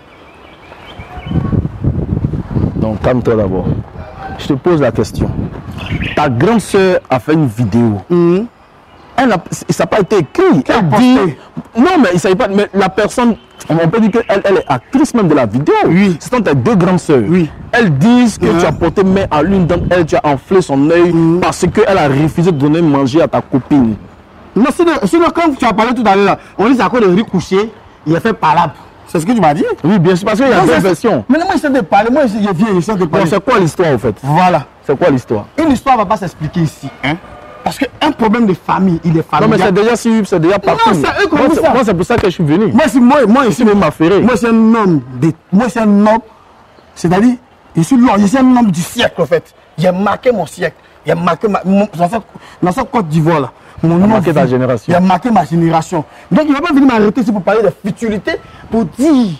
Donc, calme-toi d'abord. Je te pose la question. Ta grande soeur a fait une vidéo. Mm-hmm. Elle a, ça n'a pas été écrit. Elle dit, non, mais il ne s'agit pas. Mais la personne, on peut dire qu'elle elle est actrice même de la vidéo. Oui. Ce sont tes deux grandes sœurs. Oui. Elles disent que uh-huh. tu as porté main à l'une d'entre elles, tu as enflé son œil mm. parce qu'elle a refusé de donner manger à ta copine. Non, sinon, quand tu as parlé tout à l'heure, on dit c'est à cause de riz couché, il a fait palabre. C'est ce que tu m'as dit? Oui, bien sûr, parce qu'il y a deux versions. Mais moi, je sais de parler. Moi, je viens, je sais de parler. C'est quoi l'histoire, en fait? Voilà. C'est quoi l'histoire? Une histoire ne va pas s'expliquer ici. Hein? Parce qu'un problème de famille, il est familial. Non, mais c'est déjà suivi, c'est déjà partout. Non, c'est eux qui ont dit ça. Moi, c'est pour ça que je suis venu. Moi, c'est moi, moi, ici, même affairé. Moi, c'est un homme. De, moi, c'est un homme. C'est-à-dire, je suis l'homme, je suis un homme du siècle, en fait. J'ai marqué mon siècle. J'ai marqué ma, mon, dans, cette, dans cette Côte d'Ivoire, là. Mon nom a marqué ta génération. J'ai marqué ma génération. Donc, il ne va pas venir m'arrêter ici pour parler de futilité, pour dire,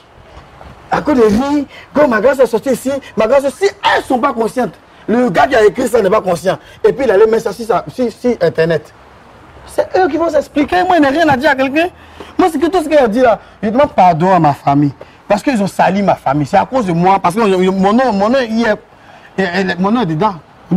à cause de rire, quand ma grâce est sortie ici, ma grâce, si elles ne sont pas conscientes, le gars qui a écrit ça n'est pas conscient. Et puis il allait mettre ça sur, sur, sur Internet. C'est eux qui vont s'expliquer. Moi, je n'ai rien à dire à quelqu'un. Moi, c'est que tout ce qu'il a dit là, je demande pardon à ma famille. Parce qu'ils ont sali ma famille. C'est à cause de moi. Parce que mon nom, mon nom, il est, mon nom est dedans.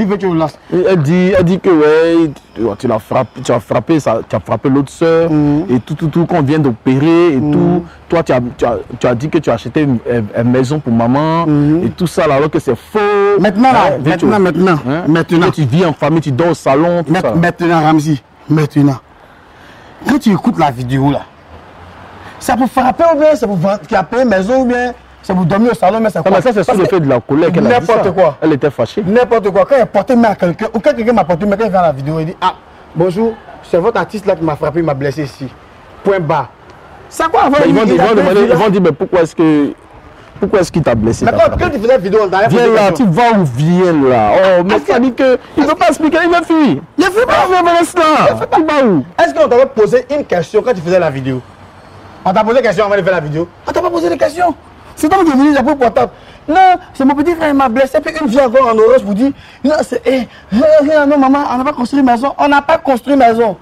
Elle dit, elle dit que ouais, tu l'as frappé, tu as frappé, ça, tu as frappé l'autre soeur mm. et tout, tout, tout, qu'on vient d'opérer et mm. tout. Toi, tu as, tu, as, tu as dit que tu as acheté une, une maison pour maman mm. et tout ça, alors que c'est faux. Maintenant, là, hein, maintenant, tu, maintenant, hein, maintenant. Tu vis en famille, tu dors au salon, tout Ma ça. Maintenant, Ramzi, maintenant. Quand tu écoutes la vidéo là, c'est pour frapper ou bien c'est pour frapper une maison ou bien c'est pour dormir au salon, mais c'est quoi? Non, mais ça, c'est sur le fait de la colère qu'elle a dit ça. N'importe quoi. Elle était fâchée. N'importe quoi. Quand elle portait main à quelqu'un, ou quand quelqu'un m'a porté main, quand il fait la vidéo, il dit, ah, bonjour, c'est votre artiste là qui m'a frappé, il m'a blessé ici. Point bas. C'est quoi? Ils vont, ils, vont demander, ils vont dire, mais pourquoi est-ce que... Pourquoi est-ce qu'il t'a blessé? Mais quand, quand tu faisais la vidéo, on t'a viens là, tu vas ou viens là? Oh, mais ça dit que... Il ne veut pas expliquer, il veut fuir. Il ne fait pas. Il reste là. Il va où? Est-ce qu'on t'avait posé une question quand tu faisais la vidéo? On t'a posé une question avant de faire la vidéo? On t'a pas posé de question. C'est toi qui es venu, j'ai pris le portable. Non, c'est mon petit frère, il m'a blessé. Puis une vient encore en orange pour dire, non, c'est, eh, non, maman, on n'a pas construit maison. On n'a pas construit maison.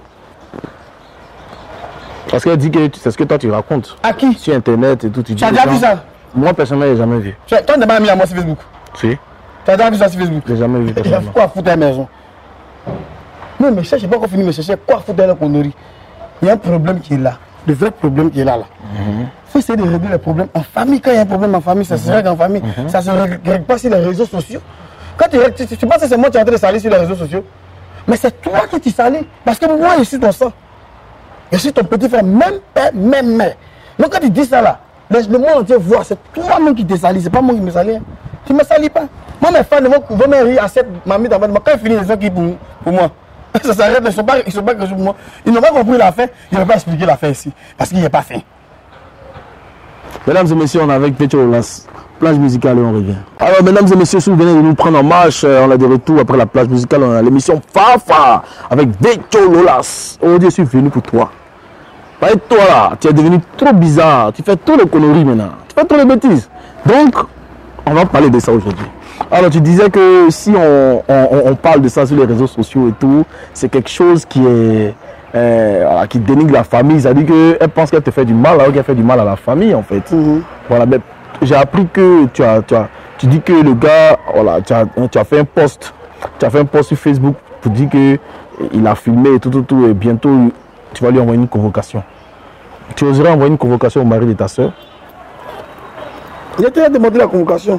Parce qu'elle dit que c'est ce que toi tu racontes. À qui? Sur Internet et tout. Tu as déjà vu ça? Moi, personnellement, je n'ai jamais vu. Toi, tu n'as pas mis à moi sur Facebook? Si. Tu as déjà vu ça sur Facebook? Je n'ai jamais vu. Il y a quoi à foutre à la maison? Non, mais je n'ai pas encore fini de me chercher quoi foutre à la connerie. Il y a un problème qui est là. Le vrai problème qui est là, là. Il faut essayer de régler les problèmes en famille. Quand il y a un problème en famille, ça se règle en famille. Mm-hmm. Ça ne se règle pas sur les réseaux sociaux. Quand tu, tu, tu, tu penses que c'est moi qui est en train de salir sur les réseaux sociaux, mais c'est toi qui tu salis. Parce que moi, je suis ton sang. Je suis ton petit frère, même père, même mère. Donc quand tu dis ça là, le, le monde entier voit, c'est toi-même qui te salis, c'est pas moi qui me salis. Tu ne me salis pas. Moi, mes fans vont me rire à cette mamie d'en bas de moi. Quand ils finissent, ils sont qui pour, pour moi? Ça s'arrête, ils ne sont pas, ils sont pas que pour moi. Ils n'ont pas compris l'affaire, ils n'ont pas expliqué l'affaire ici. Parce qu'il n'y a pas fait. Mesdames et messieurs, on est avec Vetcho Lolas. Plage musicale et on revient. Alors, mesdames et messieurs, si vous venez de nous prendre en marche, on a des retours après la plage musicale. On a l'émission Fafa avec Vetcho Lolas. Aujourd'hui, je suis venu pour toi. Pas toi là, tu es devenu trop bizarre. Tu fais trop de conneries maintenant. Tu fais trop de bêtises. Donc, on va parler de ça aujourd'hui. Alors, tu disais que si on, on, on parle de ça sur les réseaux sociaux et tout, c'est quelque chose qui est. Euh, voilà, qui dénigre la famille, c'est-à-dire qu'elle pense qu'elle te fait du mal alors qu'elle fait du mal à la famille en fait. Mm-hmm. Voilà, mais j'ai appris que tu as, tu as, tu dis que le gars, voilà, tu as, tu as fait un post, tu as fait un post sur Facebook pour dire que il a filmé et tout, tout, tout, et bientôt tu vas lui envoyer une convocation. Tu oserais envoyer une convocation au mari de ta soeur? Il a demandé la convocation.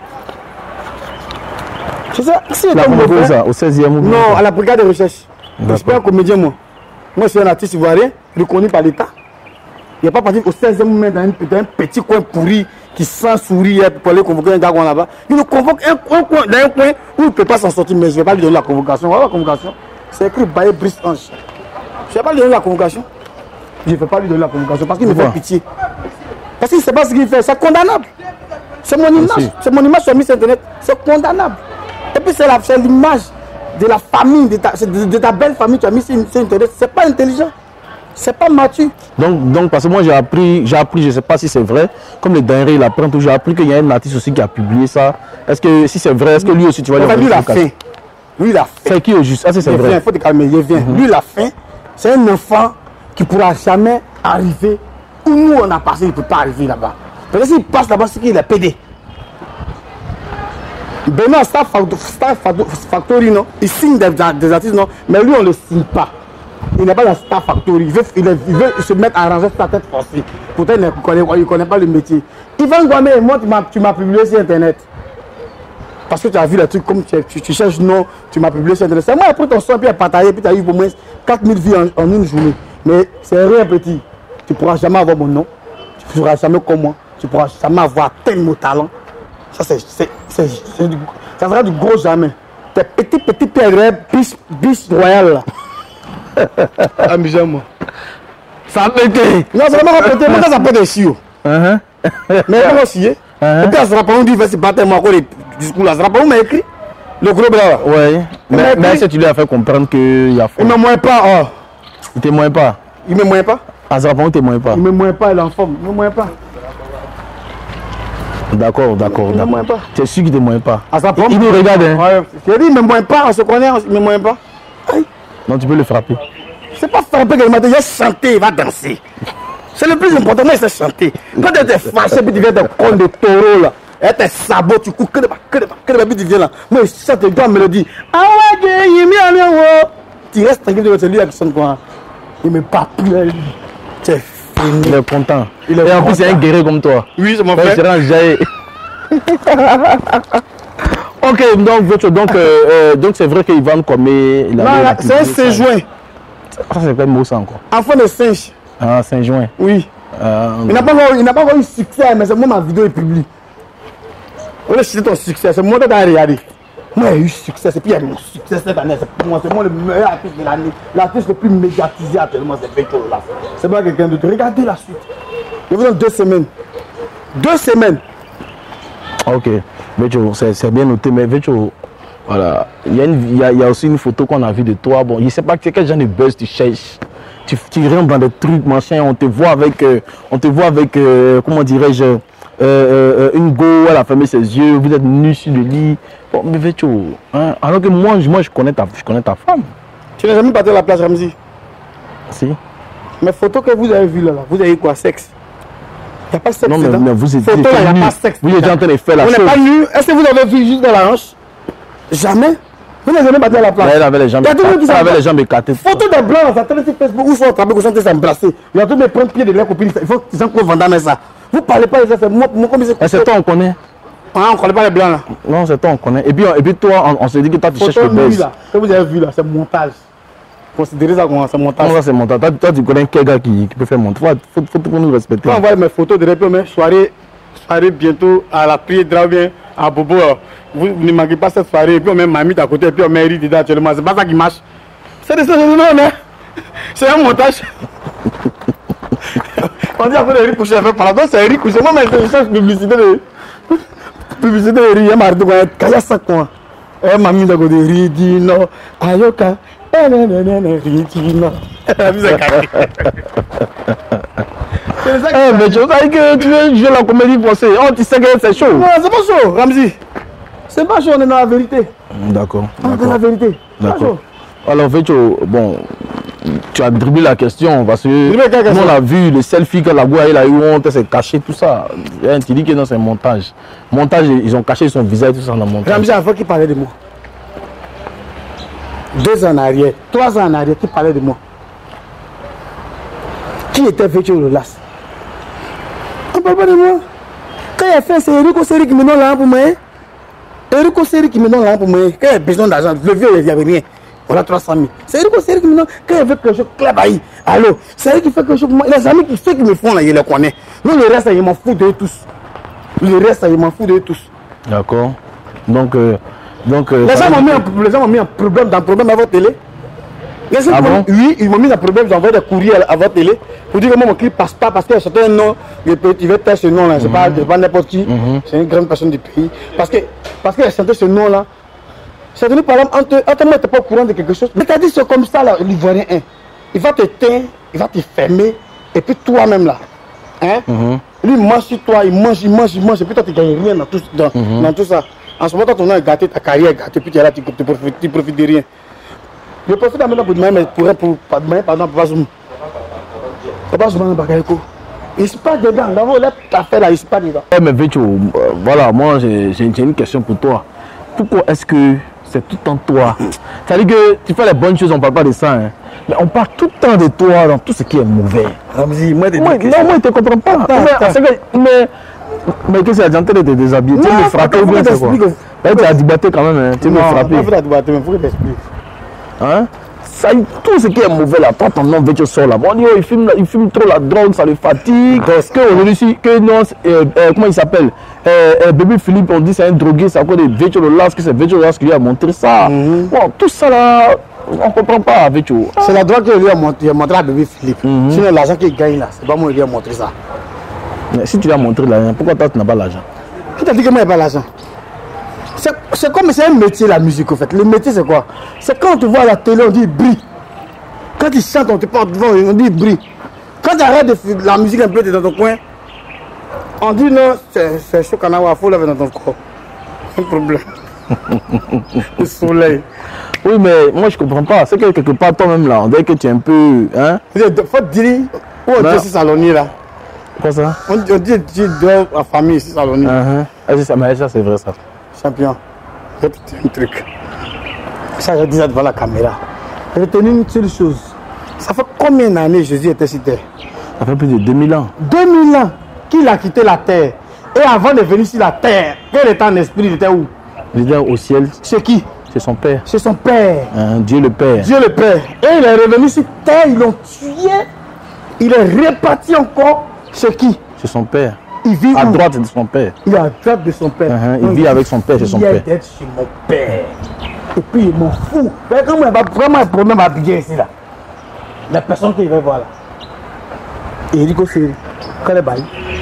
C'est ça, si la convocation ça, au seizième. Non, à la brigade de recherche. Je suis pas un comédien moi. Moi, je suis un artiste ivoirien, reconnu par l'État. Il n'y a pas parti au seizième moment dans un, dans un petit coin pourri qui sent sourire pour aller convoquer un gars là-bas. Il le convoque un, un coin, dans un coin où il ne peut pas s'en sortir, mais je ne vais pas lui donner la convocation. Voilà la convocation. C'est écrit Baye Brice Ange. Je ne vais pas lui donner la convocation. Je ne vais pas lui donner la convocation parce qu'il me fait pitié. Parce qu'il ne sait pas ce qu'il fait. C'est condamnable. C'est mon image. C'est mon image sur Miss Internet. C'est condamnable. Et puis c'est l'image de la famille, de ta, de, de ta belle famille, tu as mis sur Internet, c'est pas intelligent, c'est pas mature. Donc, donc parce que moi j'ai appris, j'ai appris, je sais pas si c'est vrai, comme le dernier il apprend toujours, j'ai appris qu'il y a un artiste aussi qui a publié ça. Est-ce que si c'est vrai, est-ce que lui aussi tu vas lui Lui il a fait. Lui il a fait. C'est qui au juste? Ah, c'est vrai. Il faut te calmer, il vient. Mm-hmm. Lui il a fait. C'est un enfant qui ne pourra jamais arriver où nous on a passé, il ne peut pas arriver là-bas. Parce que s'il passe là-bas, c'est qu'il est pédé. Benoît Star Factory, non, il signe des, des artistes, non, mais lui on ne le signe pas. Il n'est pas dans Star Factory, il veut, il, est, il veut se mettre à arranger sa tête forcée. Pourtant il ne connaît, connaît pas le métier. Ivan Guamé, moi tu m'as publié sur Internet. Parce que tu as vu les trucs comme tu, tu, tu cherches non, tu m'as publié sur Internet. C'est moi après ton son, puis à partager, puis tu as eu au moins quatre mille vues en, en une journée. Mais c'est rien petit. Tu ne pourras jamais avoir mon nom, tu ne pourras jamais comme moi, tu ne pourras jamais avoir tel mot talent. Ça, c'est du, ça sera du gros jamais. Tes petits, petits pèlerins, biche, biche royale là. Amusez-moi. Ça a pété. Non, ça va pas péter. Moi, ça peut être chiot. Mais il va aussi. Et puis, ça sera pas où il va se battre moi encore les discours là. Ça sera pas où m'a écrit. Le gros blanc là. Oui. Mais, mais si tu lui as fait comprendre qu'il y a il ne me moins pas. Oh. Il ne te moins pas. Il ne me moins pas. Ah, ça va pas où il ne te moins pas. Il ne me moins pas, il est en forme. Il ne me moins pas. D'accord, d'accord. Tu es sûr qu'il ne te moins pas. Ah, ça il nous regarde. Hein. Ouais, il dit, il ne me moins pas, on se connaît, il ne me moins pas. Aïe. Non, tu peux le frapper. C'est pas frapper qu'il m'a dit, il va chanter, il va danser. C'est le plus important, moi, c'est chanter. Quand tu es fâché, puis tu viens de con de taureau là, et tes sabots, tu cours, que de bas, que de bas, que de bas, puis tu viens là. Moi, je chante une grande mélodie. Ah ouais, il est mis à l'eau. Tu restes tranquille, c'est lui qui chante quoi. Il me pas plus. Tu es il est content. Il est Et en plus, c'est un guerrier comme toi. Oui, c'est mon frère. Ok, donc donc euh, donc c'est vrai qu'Ivan Guamé. Non, c'est un Saint-Juin. Ça, c'est quel mot ça encore? Enfant de singe. Ah, Saint-Juin. Oui. Euh, il n'a pas encore eu succès, mais c'est moi ma vidéo est publiée. On a cité ton succès, c'est moi qui ai regardé. Moi, j'ai eu succès, et puis il y a mon succès cette année. C'est pour moi, c'est moi le meilleur artiste de l'année. L'artiste le plus médiatisé actuellement, c'est Vetcho Lolas. C'est pas quelqu'un d'autre. Regardez la suite. Je vous donne deux semaines. Deux semaines. Ok. Vetcho, c'est bien noté, mais Vetcho, voilà. Il y, a une, il, y a, il y a aussi une photo qu'on a vue de toi. Bon, je ne sais pas quel genre de buzz tu cherches. Tu, tu rentres dans des trucs, machin. On te voit avec, euh, on te voit avec euh, comment dirais-je, euh, euh, une go, elle a fermé ses yeux. Vous êtes nus sur le lit. Bon, mais Vetcho, hein, alors que moi, moi je, connais ta, je connais ta femme. Tu n'as jamais battu la place, Ramzi? Si. Mais photos que vous avez vues là, là, vous avez eu quoi? Sexe? Il n'y a pas de sexe. Non, mais, mais vous êtes photo, là, il n'y a pas de sexe. Vous êtes en train de faire la on chose. On n'est pas nu. Est-ce que vous avez vu juste dans la hanche? Jamais. Vous n'avez jamais battu à la place. Elle avait les jambes écartées. Elle avait les jambes écartées. Photo des blancs, ça traîne sur Facebook, où ils sont en train de s'embrasser. Il y a tous les prendre pied de leur copine. Il faut qu'ils en courent vendant ça. Vous ne parlez pas de ça, c'est moi, moi comme ils. C'est toi, on connaît. Ah, on ne connaît pas les blancs là. Non, c'est toi, on connaît. Et puis, et puis toi, on, on se dit que toi, tu cherches le buzz. Là, que vous avez vu là, c'est montage. Considérez ça comme c'est montage. Non, ça c'est montage. Toi, toi, tu connais quel gars qui, qui peut faire montage. Il faut, faut, faut nous respecter. Quand on voit mes photos de répit, mes soirées, soirée bientôt à la prière de bien à Bobo. Vous ne manquez pas cette soirée. Et puis on met Mamie à côté, et puis on met Eri dedans actuellement. C'est pas ça qui marche. C'est des choses, non, mais c'est un montage. On dit après les riz couchés, elle fait par là. Donc c'est riz couché. Moi, je cherche publicité de. Publicité de riz. Elle m'a dit quoi? Kaya ça quoi? Elle m'a mis dans le riz, dit non. Ayoka. Riz, dit non. Eh, mais tu sais que tu veux jouer la comédie française. Oh, tu sais que c'est chaud. Non, c'est pas chaud, Ramzi. C'est pas chaud, on est dans la vérité. D'accord. On est dans la vérité. D'accord. Alors, en fait, bon, tu as dribblé la question parce que nous, on a vu le selfie que la Goua il a eu honte, c'est caché, tout ça. Tu dis que non, c'est un montage. Montage, ils ont caché son visage, tout ça dans le montage. Ramzi, avant qu'il parlait de moi. Deux ans en arrière, trois ans en arrière, qui parlait de moi. Qui était vêtu au Las? On ne parle pas de moi. Quand il a fait, c'est Eric Osseri qui me donne l'argent pour moi. Eric Osseri qui me donne l'argent pour moi. Quand il a besoin d'argent, le vieux, il n'y avait rien. Voilà trois cent mille. C'est Eric Osseri qui me donne. Quand il veut quelque chose, clabaï. Allô, c'est lui qui fait quelque chose pour moi. Les amis, ceux qui me font là, je les connais. Nous, le reste, je m'en fous de eux tous. Le reste, je m'en fous de eux tous. D'accord. Donc, euh, donc euh, les gens m'ont mis, un, mis un problème dans le problème à votre télé. Les gens ah bon? Oui, ils m'ont mis un problème, j'ai envoyé des courriers à votre télé pour dire que moi, mon clip passe pas parce que c'est un nom, il veut faire ce nom-là, c'est mm-hmm. pas, pas n'importe qui, mm-hmm. c'est une grande personne du pays. Parce que parce qu'il a chanté ce nom-là, c'est devenu par exemple, entre, entre moi, tu n'es pas au courant de quelque chose. Mais tu as dit c'est comme ça, là, l'Ivoirien, hein. Il va te teindre, il va te fermer, et puis toi-même là, hein, mm-hmm. lui il mange sur toi, il mange, il mange, il mange, et puis toi tu ne gagnes rien dans tout, dans, mm-hmm. dans tout ça. En ce moment, ton nom est gâté, ta carrière est gâtée, puis tu es là, tu ne profites, profites de rien. Je profite maintenant pour demander, mais pour pour demander pardon pour pas zoom. Papa zoom dans Bakayoko. Il se passe dedans. D'abord là tu as fait là, il se passe dedans. Eh mais Vécho, euh, voilà, moi j'ai une question pour toi. Pourquoi est-ce que c'est tout le temps toi? C'est-à-dire que tu fais les bonnes choses, on ne parle pas de ça, hein. Mais on parle tout le temps de toi dans tout ce qui est mauvais. Ramzi, moi de moi, non, moi je te comprends pas. Attends, mais attends. Que, mais mais qu'est-ce que c'est de te déshabiller? Tu me frapper ou bien c'est quoi? Là tu as débatté quand même, hein. Tu me frapper. Non, il faut débattre, mais il faut que tu expliques. Hein? Ça, tout ce qui est mauvais là, toi ton nom veut que tu sors là. Bon, il fume, il fume trop la drogue, ça le fatigue. Parce que aujourd'hui, que non, euh, euh, comment il s'appelle euh, euh, Bébé Philippe, on dit c'est un drogué, c'est à cause de Vécho Lolas, que c'est Vécho Lolas qui lui a montré ça. Mm-hmm. Bon, tout ça là, on ne comprend pas Vécho. C'est la drogue que lui a montré, montré à Bébé Philippe. Mm-hmm. Sinon, l'argent qu'il gagne là, c'est pas moi qui lui a montré ça. Mais si tu lui as montré l'argent, pourquoi toi tu n'as pas l'argent? Qui t'a dit que moi il n'y a pas l'argent? C'est comme c'est un métier la musique en fait. Le métier c'est quoi? C'est quand tu vois à la télé on dit brille. Quand tu chantes on te porte devant on dit brille. Quand tu arrêtes de la musique un peu dans ton coin, on dit non c'est chaud qu'on a faut laver dans ton corps. Un problème. Le soleil. Oui mais moi je comprends pas. C'est que quelque part toi-même là on dirait que tu es un peu hein. Faut dire où on dit c'est salonnier là. Quoi ça? On dit on dit tu dors en famille c'est salonnier. Uh-huh. Ça mais ça c'est vrai ça. Champion, retenez un truc. Ça, je dis ça devant la caméra. Retenez une seule chose. Ça fait combien d'années Jésus était sur terre? Ça fait plus de deux mille ans. deux mille ans qu'il a quitté la terre. Et avant de venir sur la terre, quel était en esprit? Il était où? Il était au ciel. C'est qui? C'est son père. C'est son père. Hein, Dieu le Père. Dieu le Père. Et il est revenu sur terre, ils l'ont tué. Il est reparti encore. C'est qui? C'est son père. Il vit à où? droite de son père. Il est à droite de son père. Uh-huh. Il Donc, vit avec son père, c'est son père. Il est chez mon père. Et puis il m'en fout. Mais comment il va vraiment un problème à bien ici là? La personne qui va voir là. Eric Osseri, Kalebali,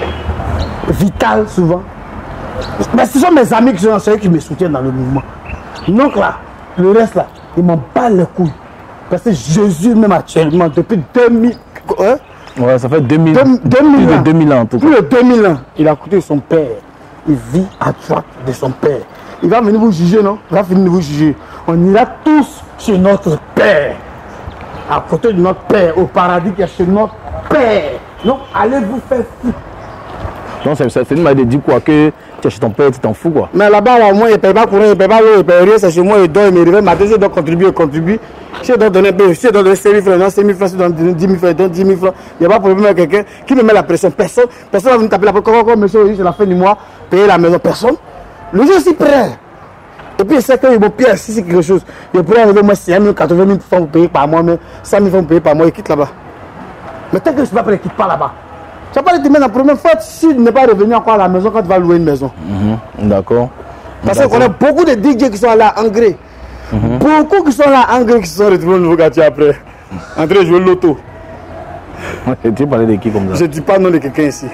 Vital souvent. Mais ce sont mes amis qui sont ceux qui me soutiennent dans le mouvement. Donc là, le reste là, ils m'en parlent les couilles. Parce que Jésus même actuellement, depuis deux mille... Hein? Ouais, ça fait deux mille, deux mille plus de deux mille ans en tout cas. Plus de deux mille ans, il a coûté son père. Il vit à droite de son père. Il va venir vous juger, non? Il va venir vous juger. On ira tous chez notre père. À côté de notre père, au paradis qui est chez notre père. Non, allez vous faire foutre. Non, c'est une manière de dire quoi que tu es chez ton père, tu t'en fous quoi. Mais là-bas, au moins, il ne paye pas courant, il ne paye pas l'eau, il ne paye rien, c'est chez moi, il donne, il me réveille, matin, je dois contribuer, il contribue. Si je dois donner un peu, si je dois donner cinq mille francs, non, cinq mille francs, si je dois donner dix mille francs, il donne dix mille francs. Il n'y a pas de problème avec quelqu'un qui me met la pression. Personne, personne va venir taper la pression. Comme monsieur, c'est la fin du mois, payer la maison, personne. Le jour aussi prêt. Et puis, c'est qu'ils vont payer si c'est quelque chose. Il pourrait arriver moi cinq mille, quatre-vingt mille francs pour payer par mois, mais cent mille francs pour payer par mois, il quitte là-bas. Mais tant que je ne suis pas prêt, il ne quitte pas là-bas. Tu n'as pas de te mettre en première fois si tu n'es pas revenu encore à la maison quand tu vas louer une maison. Mm-hmm. D'accord. Parce qu'on a beaucoup de D J qui sont là en gré. Mm-hmm. Beaucoup qui sont là en gré qui se sont retrouvés au nouveau quartier après. En train de jouer l'auto. Tu parlais de qui comme ça? Je ne dis pas non de quelqu'un ici.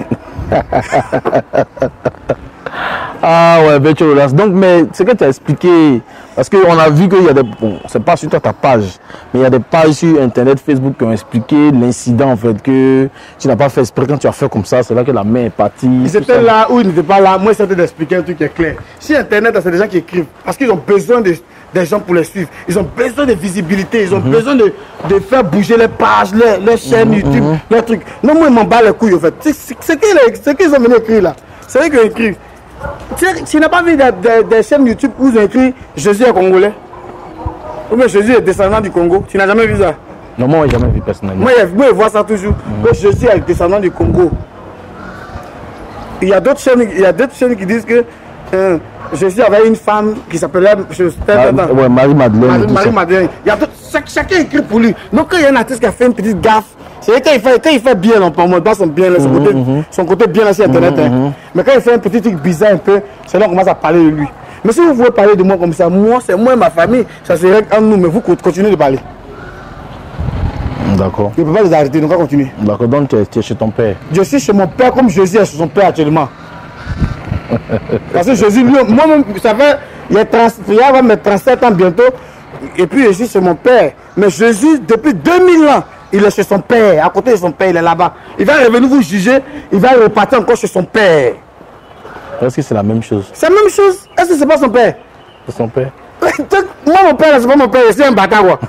Ah ouais, Vétio Lolace. Donc, mais ce que tu as expliqué, parce qu'on a vu qu'il y a des. Bon, c'est pas sur toi ta page, mais il y a des pages sur Internet, Facebook qui ont expliqué l'incident en fait, que tu n'as pas fait exprès quand tu as fait comme ça, c'est là que la main est partie. Ils étaient là ou ils n'étaient pas là. Moi, c'était d'expliquer un truc qui est clair. Si Internet, c'est des gens qui écrivent, parce qu'ils ont besoin de, des gens pour les suivre. Ils ont besoin de visibilité, ils ont mm-hmm. besoin de, de faire bouger les pages, les, les chaînes mm-hmm. YouTube, mm-hmm. les trucs. Non, moi, ils m'en battent les couilles en fait. C'est qu'ils ont venu écrire là. C'est eux qui ont écrit. Tu n'as pas vu des, des, des chaînes YouTube où ils ont écrit Jésus est congolais ou bien Jésus est descendant du Congo? Tu n'as jamais vu ça? Non, moi, je n'ai jamais vu personnellement. Moi, moi, je vois ça toujours. Mm. Que Jésus est descendant du Congo. Il y a d'autres chaînes, il y a d'autres chaînes qui disent que euh, Jésus avait une femme qui s'appelait Mar ouais, Marie-Madeleine. Marie-Madeleine. Chaque, chacun écrit pour lui. Donc, quand il y a un artiste qui a fait une petite gaffe, c'est quand il fait, quand il fait bien, non, pour moi, son, bien, là, son, mm -hmm, côté, mm -hmm. son côté bien là sur Internet. Mm -hmm. hein. Mais quand il fait un petit truc bizarre un peu, c'est là qu'on commence à parler de lui. Mais si vous voulez parler de moi comme ça, moi, c'est moi et ma famille, ça se règle entre nous, mais vous continuez de parler. D'accord. Je ne peux pas les arrêter, donc on va continuer. D'accord, donc tu es, tu es chez ton père. Je suis chez mon père comme Jésus est chez son père actuellement. Parce que Jésus, lui, moi-même, ça fait, il va me trente-sept ans bientôt, et puis je suis chez mon père. Mais Jésus, depuis deux mille ans, il est chez son père, à côté de son père, il est là-bas. Il va revenir vous juger, il va repartir encore chez son père. Est-ce que c'est la même chose? C'est la même chose. Est-ce que c'est pas son père? C'est son père. Moi, mon père, c'est pas mon père, c'est un bâtard, quoi.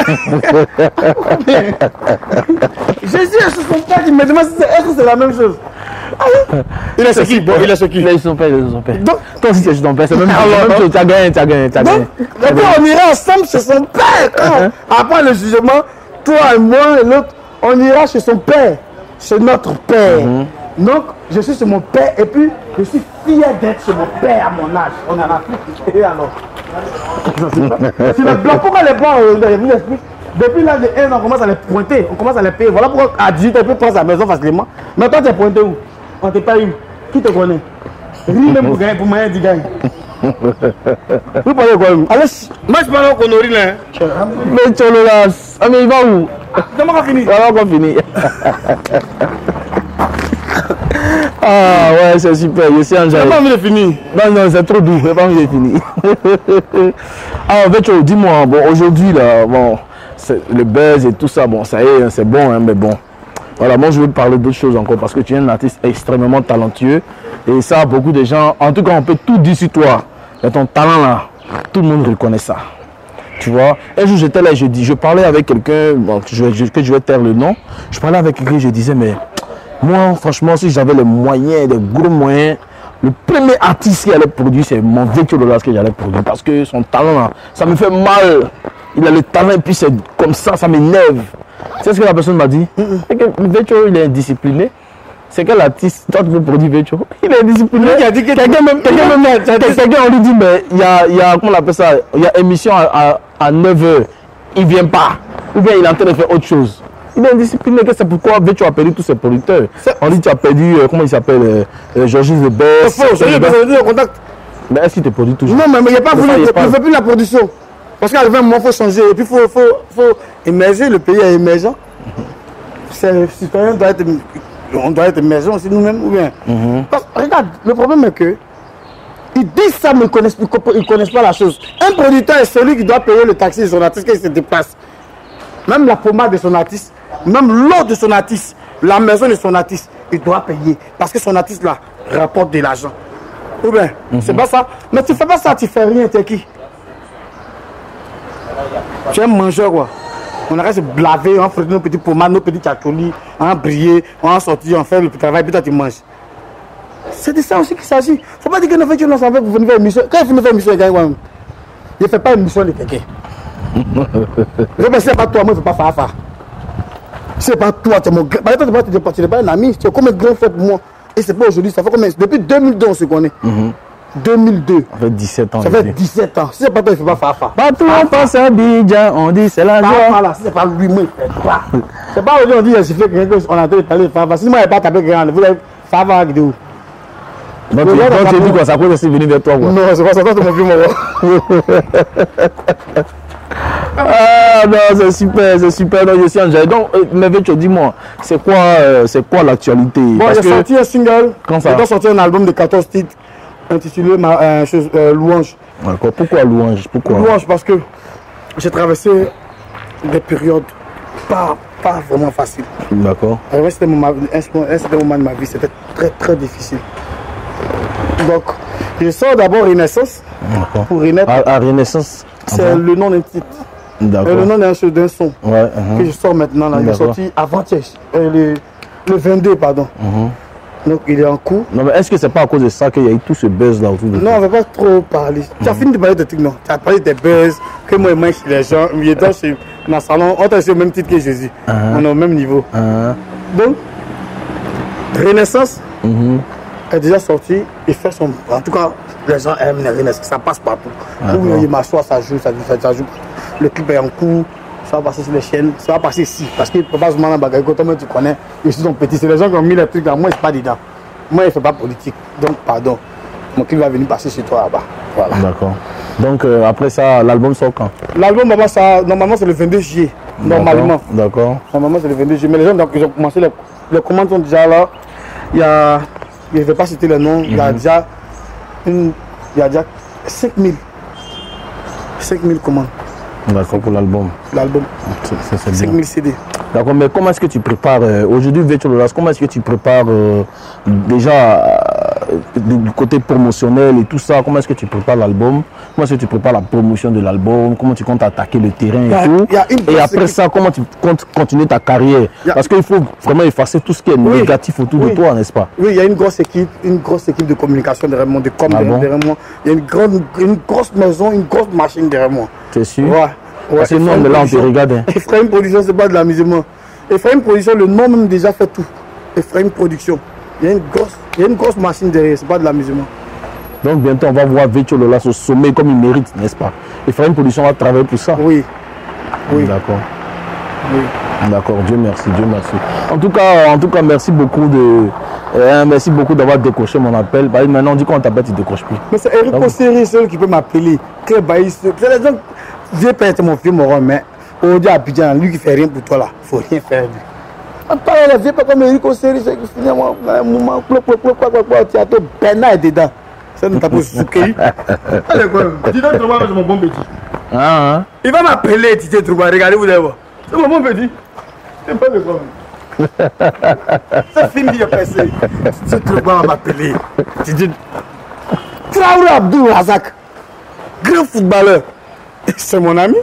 Jésus est chez son père qui me demande est-ce que c'est la même chose? Il est chez qui? Bon, il est chez qui? Il est chez son père, il est chez son père. Donc, toi aussi tu es chez ton père, c'est même chose. Tu as gagné, tu as gagné, tu as gagné. Donc, on ira ensemble chez son père. Après le jugement, toi et moi et l'autre, on ira chez son père, chez notre père. Mm-hmm. Donc, je suis chez mon père et puis je suis fier d'être chez mon père à mon âge. On en a plus. Et alors? C'est le blanc. Pourquoi les blancs, je vous explique. Depuis l'âge de un an, on commence à les pointer, on commence à les payer. Voilà pourquoi à dix-huit ans, on peut prendre sa maison facilement. Mais toi, tu es pointé où? On te paye où? Qui te connaît? Ris même pour gagner, pour moyen d'y gagner. Vous parlez quoi? Allez, moi je parle au Conori là. Mais tu le lasses. Ah, mais il va où? Comment on va finir? Comment on va finir? Ah ouais, c'est super, je suis en j'ai pas envie de finir. Non, non, c'est trop doux, j'ai pas envie de finir. Ah, Vétio, dis-moi, bon, aujourd'hui, là, bon, le buzz et tout ça, bon, ça y est, c'est bon, hein, mais bon. Voilà, moi, je veux parler d'autres choses encore parce que tu es un artiste extrêmement talentueux. Et ça, beaucoup de gens, en tout cas, on peut tout dire sur toi. Mais ton talent, là, tout le monde reconnaît ça. Tu vois, un jour, j'étais là, je, dis, je parlais avec quelqu'un, bon, que, je, que je vais taire le nom. Je parlais avec quelqu'un, je disais, mais... Moi, franchement, si j'avais les moyens, des gros moyens, le premier artiste qui allait produire, c'est mon Vétio Lolace que j'allais produire. Parce que son talent, là, ça me fait mal. Il a le talent et puis c'est comme ça, ça m'énerve. Tu sais ce que la personne m'a dit? C'est que Vétio, il est indiscipliné. C'est quel artiste, toi tu veux produire Vétio? Il est indiscipliné. Quelqu'un même, quelqu'un même, quelqu'un on lui dit, mais il y a, il y a, comment on appelle ça? Il y a émission à, à, à neuf heures. Il vient pas. Ou bien il est en train de faire autre chose. Il est indiscipliné, c'est pourquoi Vétio a perdu tous ses producteurs. On dit que tu as perdu, euh, comment il s'appelle, euh, euh, Georges Lebes. C'est faux, Georges Lebes, le contact. Mais est-ce qu'il te produit toujours? Non, mais il n'y a pas voulu, il ne fait plus la production. Parce qu'à un moment, il faut changer. Et puis, il faut, faut, faut émerger, le pays est émergent. Citoyen doit être, on doit être émergent aussi nous-mêmes, ou bien. Mm-hmm. Parce, regarde, le problème est que, ils disent ça, mais ils ne connaissent, ils connaissent pas la chose. Un producteur est celui qui doit payer le taxi de son artiste quand il se déplace. Même la pommade de son artiste. Même l'eau de son artiste, la maison de son artiste, il doit payer. Parce que son artiste là rapporte de l'argent. Ou bien, mm-hmm. c'est pas ça. Mais tu fais pas ça, tu fais rien, t'es qui? Tu es un mangeur quoi. On arrête de se blaver, on fait nos petits pommades, nos petits tchatcholis, on briller, on sortit, on fait le travail, puis toi tu manges. C'est de ça aussi qu'il s'agit. Il ne faut pas dire que nous faisons une pour venir faire une mission. Quand il fait une mission, il ne fait pas une mission de quelqu'un. C'est pas toi, moi je ne fais pas faire faire. C'est pas toi, tu es mon grand. Par exemple, tu n'es pas un ami, tu es comme un grand frère pour moi. Et c'est pas aujourd'hui, ça fait combien? Depuis deux mille deux, on se connaît. Mm-hmm. deux mille deux. Ça fait dix-sept ans. Ça fait dix-sept ans. Si c'est pas toi, il ne faut pas faire faire. Partout on passe à Bidjan, on dit c'est la joie. Si c'est pas lui, moi, il fait pas. C'est pas aujourd'hui, on dit j'ai fait quelque chose, on a en train de parler de faire faire. Si moi, il n'y a pas tapé grand, vous allez faire faire vidéo. Donc tu dis quoi, ça peut aussi venir vers toi quoi? Non, c'est pas ça, toi, tu m'as vu, moi. Ah non, c'est super, c'est super. Non, je suis en jaillit. Donc, mais Vécho, dis-moi, c'est quoi, euh, c'est quoi l'actualité? Bon, j'ai que... sorti un single. Quand ça? J'ai sorti un album de quatorze titres intitulé ma, euh, chose, euh, Louange. D'accord. Pourquoi Louange? Pourquoi Louange? Parce que j'ai traversé des périodes pas, pas vraiment faciles. D'accord. Un certain moment, moment de ma vie, c'était très très difficile. Donc, je sors d'abord Renaissance. Pour renaître. À, à Renaissance. C'est ah bon? Le nom d'un titre. D'accord. Le nom d'un son. Ouais, uh-huh. Que je sors maintenant. Là. Il est sorti avant-hier. Le, le vingt-deux, pardon. Uh-huh. Donc il est en cours. Non, mais est-ce que c'est pas à cause de ça qu'il y a eu tout ce buzz là autour de Non, on ne va pas trop parler. Uh-huh. Tu as fini de parler de trucs, non? Tu as parlé des buzz, que moi et moi chez les gens. Il est dans, chez, dans le salon, on est sur le même titre que Jésus. Uh-huh. On est au même niveau. Uh-huh. Donc, Renaissance uh-huh. est déjà sorti. Il fait son. En tout cas, les gens aiment les Renaissance. Ça passe partout. Où il m'assoit, ça joue, ça joue, ça joue. Le clip est en cours. Ça va passer sur les chaînes, ça va passer ici. Parce qu'il ne peut pas se demander un bagage. Quand tu connais, je suis son petit. C'est les gens qui ont mis les trucs là. Moi, je ne suis pas dedans. Moi, je ne fais pas politique. Donc, pardon. Mon clip va venir passer chez toi là-bas. Voilà. D'accord. Donc, euh, après ça, l'album sort quand? L'album, normalement, c'est le vingt-deux juillet. Normalement. D'accord. Normalement, c'est le vingt-deux juillet. Mais les gens, donc, ils ont commencé, les, les commandes sont déjà là. Il y a. Je ne vais pas citer le nom. Mm-hmm. Il y a déjà. Une, il y a déjà cinq mille. cinq mille commandes. D'accord, pour l'album. L'album. cinq mille C D. D'accord, mais comment est-ce que tu prépares euh, aujourd'hui, Vécho Lolas, comment est-ce que tu prépares euh, déjà euh, du côté promotionnel et tout ça? Comment est-ce que tu prépares l'album? Comment est-ce que tu prépares la promotion de l'album? Comment tu comptes attaquer le terrain et a, tout? Et après ça, comment tu comptes continuer ta carrière? A... Parce qu'il faut vraiment effacer tout ce qui est oui. négatif autour oui. de toi, n'est-ce pas? Oui, il y a une grosse équipe, une grosse équipe de communication derrière moi, de com ah derrière, bon? derrière moi. Il y a une, grande, une grosse maison, une grosse machine derrière moi. C'est sûr? Ouais. Ouais, c'est le nom de là, on te regarde. Hein. Ephraim Production, c'est pas de l'amusement. Ephraim Production, le nom même déjà fait tout. Ephraim Production. Il y a une grosse, il y a une grosse machine derrière, c'est pas de l'amusement. Donc bientôt, on va voir Vécho Lolas au sommet comme il mérite, n'est-ce pas? Ephraim Production va travailler pour ça. Oui. Oui. D'accord. Oui. D'accord, Dieu merci, Dieu merci. En tout cas, en tout cas, merci beaucoup de, euh, merci beaucoup d'avoir décroché mon appel. Bah, maintenant, on dit qu'on t'appelle, tu ne décroches plus. Mais c'est Eric Osseri seul qui peut m'appeler. C'est les gens. J'ai peut-être mon film Moron, mais aujourd'hui à Abidjan, lui qui fait rien pour toi là, il ne faut rien faire. On parle de la vie, pas comme Eric Osseri, c'est qui finit un moment, quoi, quoi, quoi, quoi, quoi, tu as tout Bernard est dedans. Ça ne t'a pas souqué. Allez, quoi, tu dois trouver avec mon bon petit. Ah, il va m'appeler, tu te trouves, regardez-vous d'abord. C'est mon bon petit. C'est pas le problème. C'est fini de passer. Tu te trouves, va m'appeler. Tu dis, Traoré Abdou Razak, grand footballeur. C'est mon ami.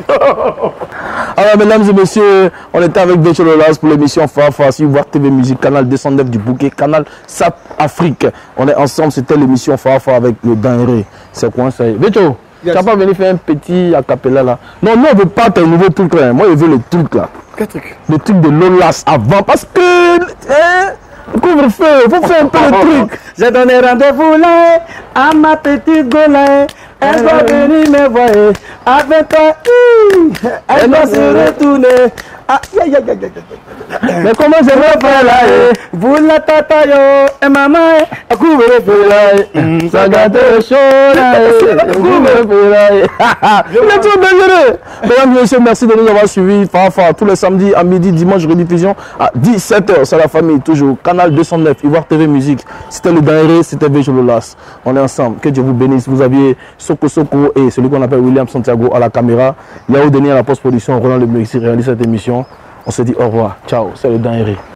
Alors, mesdames et messieurs, on était avec Vécho Lolas pour l'émission Fafa sur Voir T V Musique, canal deux cent neuf du Bouquet, canal S A P Afrique. On est ensemble, c'était l'émission Fafa avec le Danré. C'est quoi ça? Vécho, yes. Tu n'as pas venu faire un petit acapella là? Non, nous on ne veut pas tes nouveaux trucs là. Moi, je veux le truc là. Quel truc? Le truc de Lolas avant. Parce que. Hein, couvre-feu, il faut faire un peu le truc. J'ai donné rendez-vous là à ma petite Golin. Elle va venir me voir avec toi. Elle va se retourner. Ah, yeah, yeah, yeah, yeah. Mais comment je vais faire là? Vous la tata yo, et maman, couvre-feu là. Ça gâte chaud là. Couvre-feu là. Le tour dangereux. Mesdames et messieurs, merci de nous avoir suivis. Fafa, tous les samedis à midi, dimanche, rediffusion à dix-sept heures. C'est la famille, toujours. Canal deux cent neuf, Ivoire T V Musique. C'était le Danré, c'était Vécho Lolas. On est ensemble. Que Dieu vous bénisse. Vous aviez Soko Soko et celui qu'on appelle William Santiago à la caméra. Yao Denis à la post-production. Roland Le Messi réalise cette émission. On se dit au revoir. Ciao. C'est le Danré.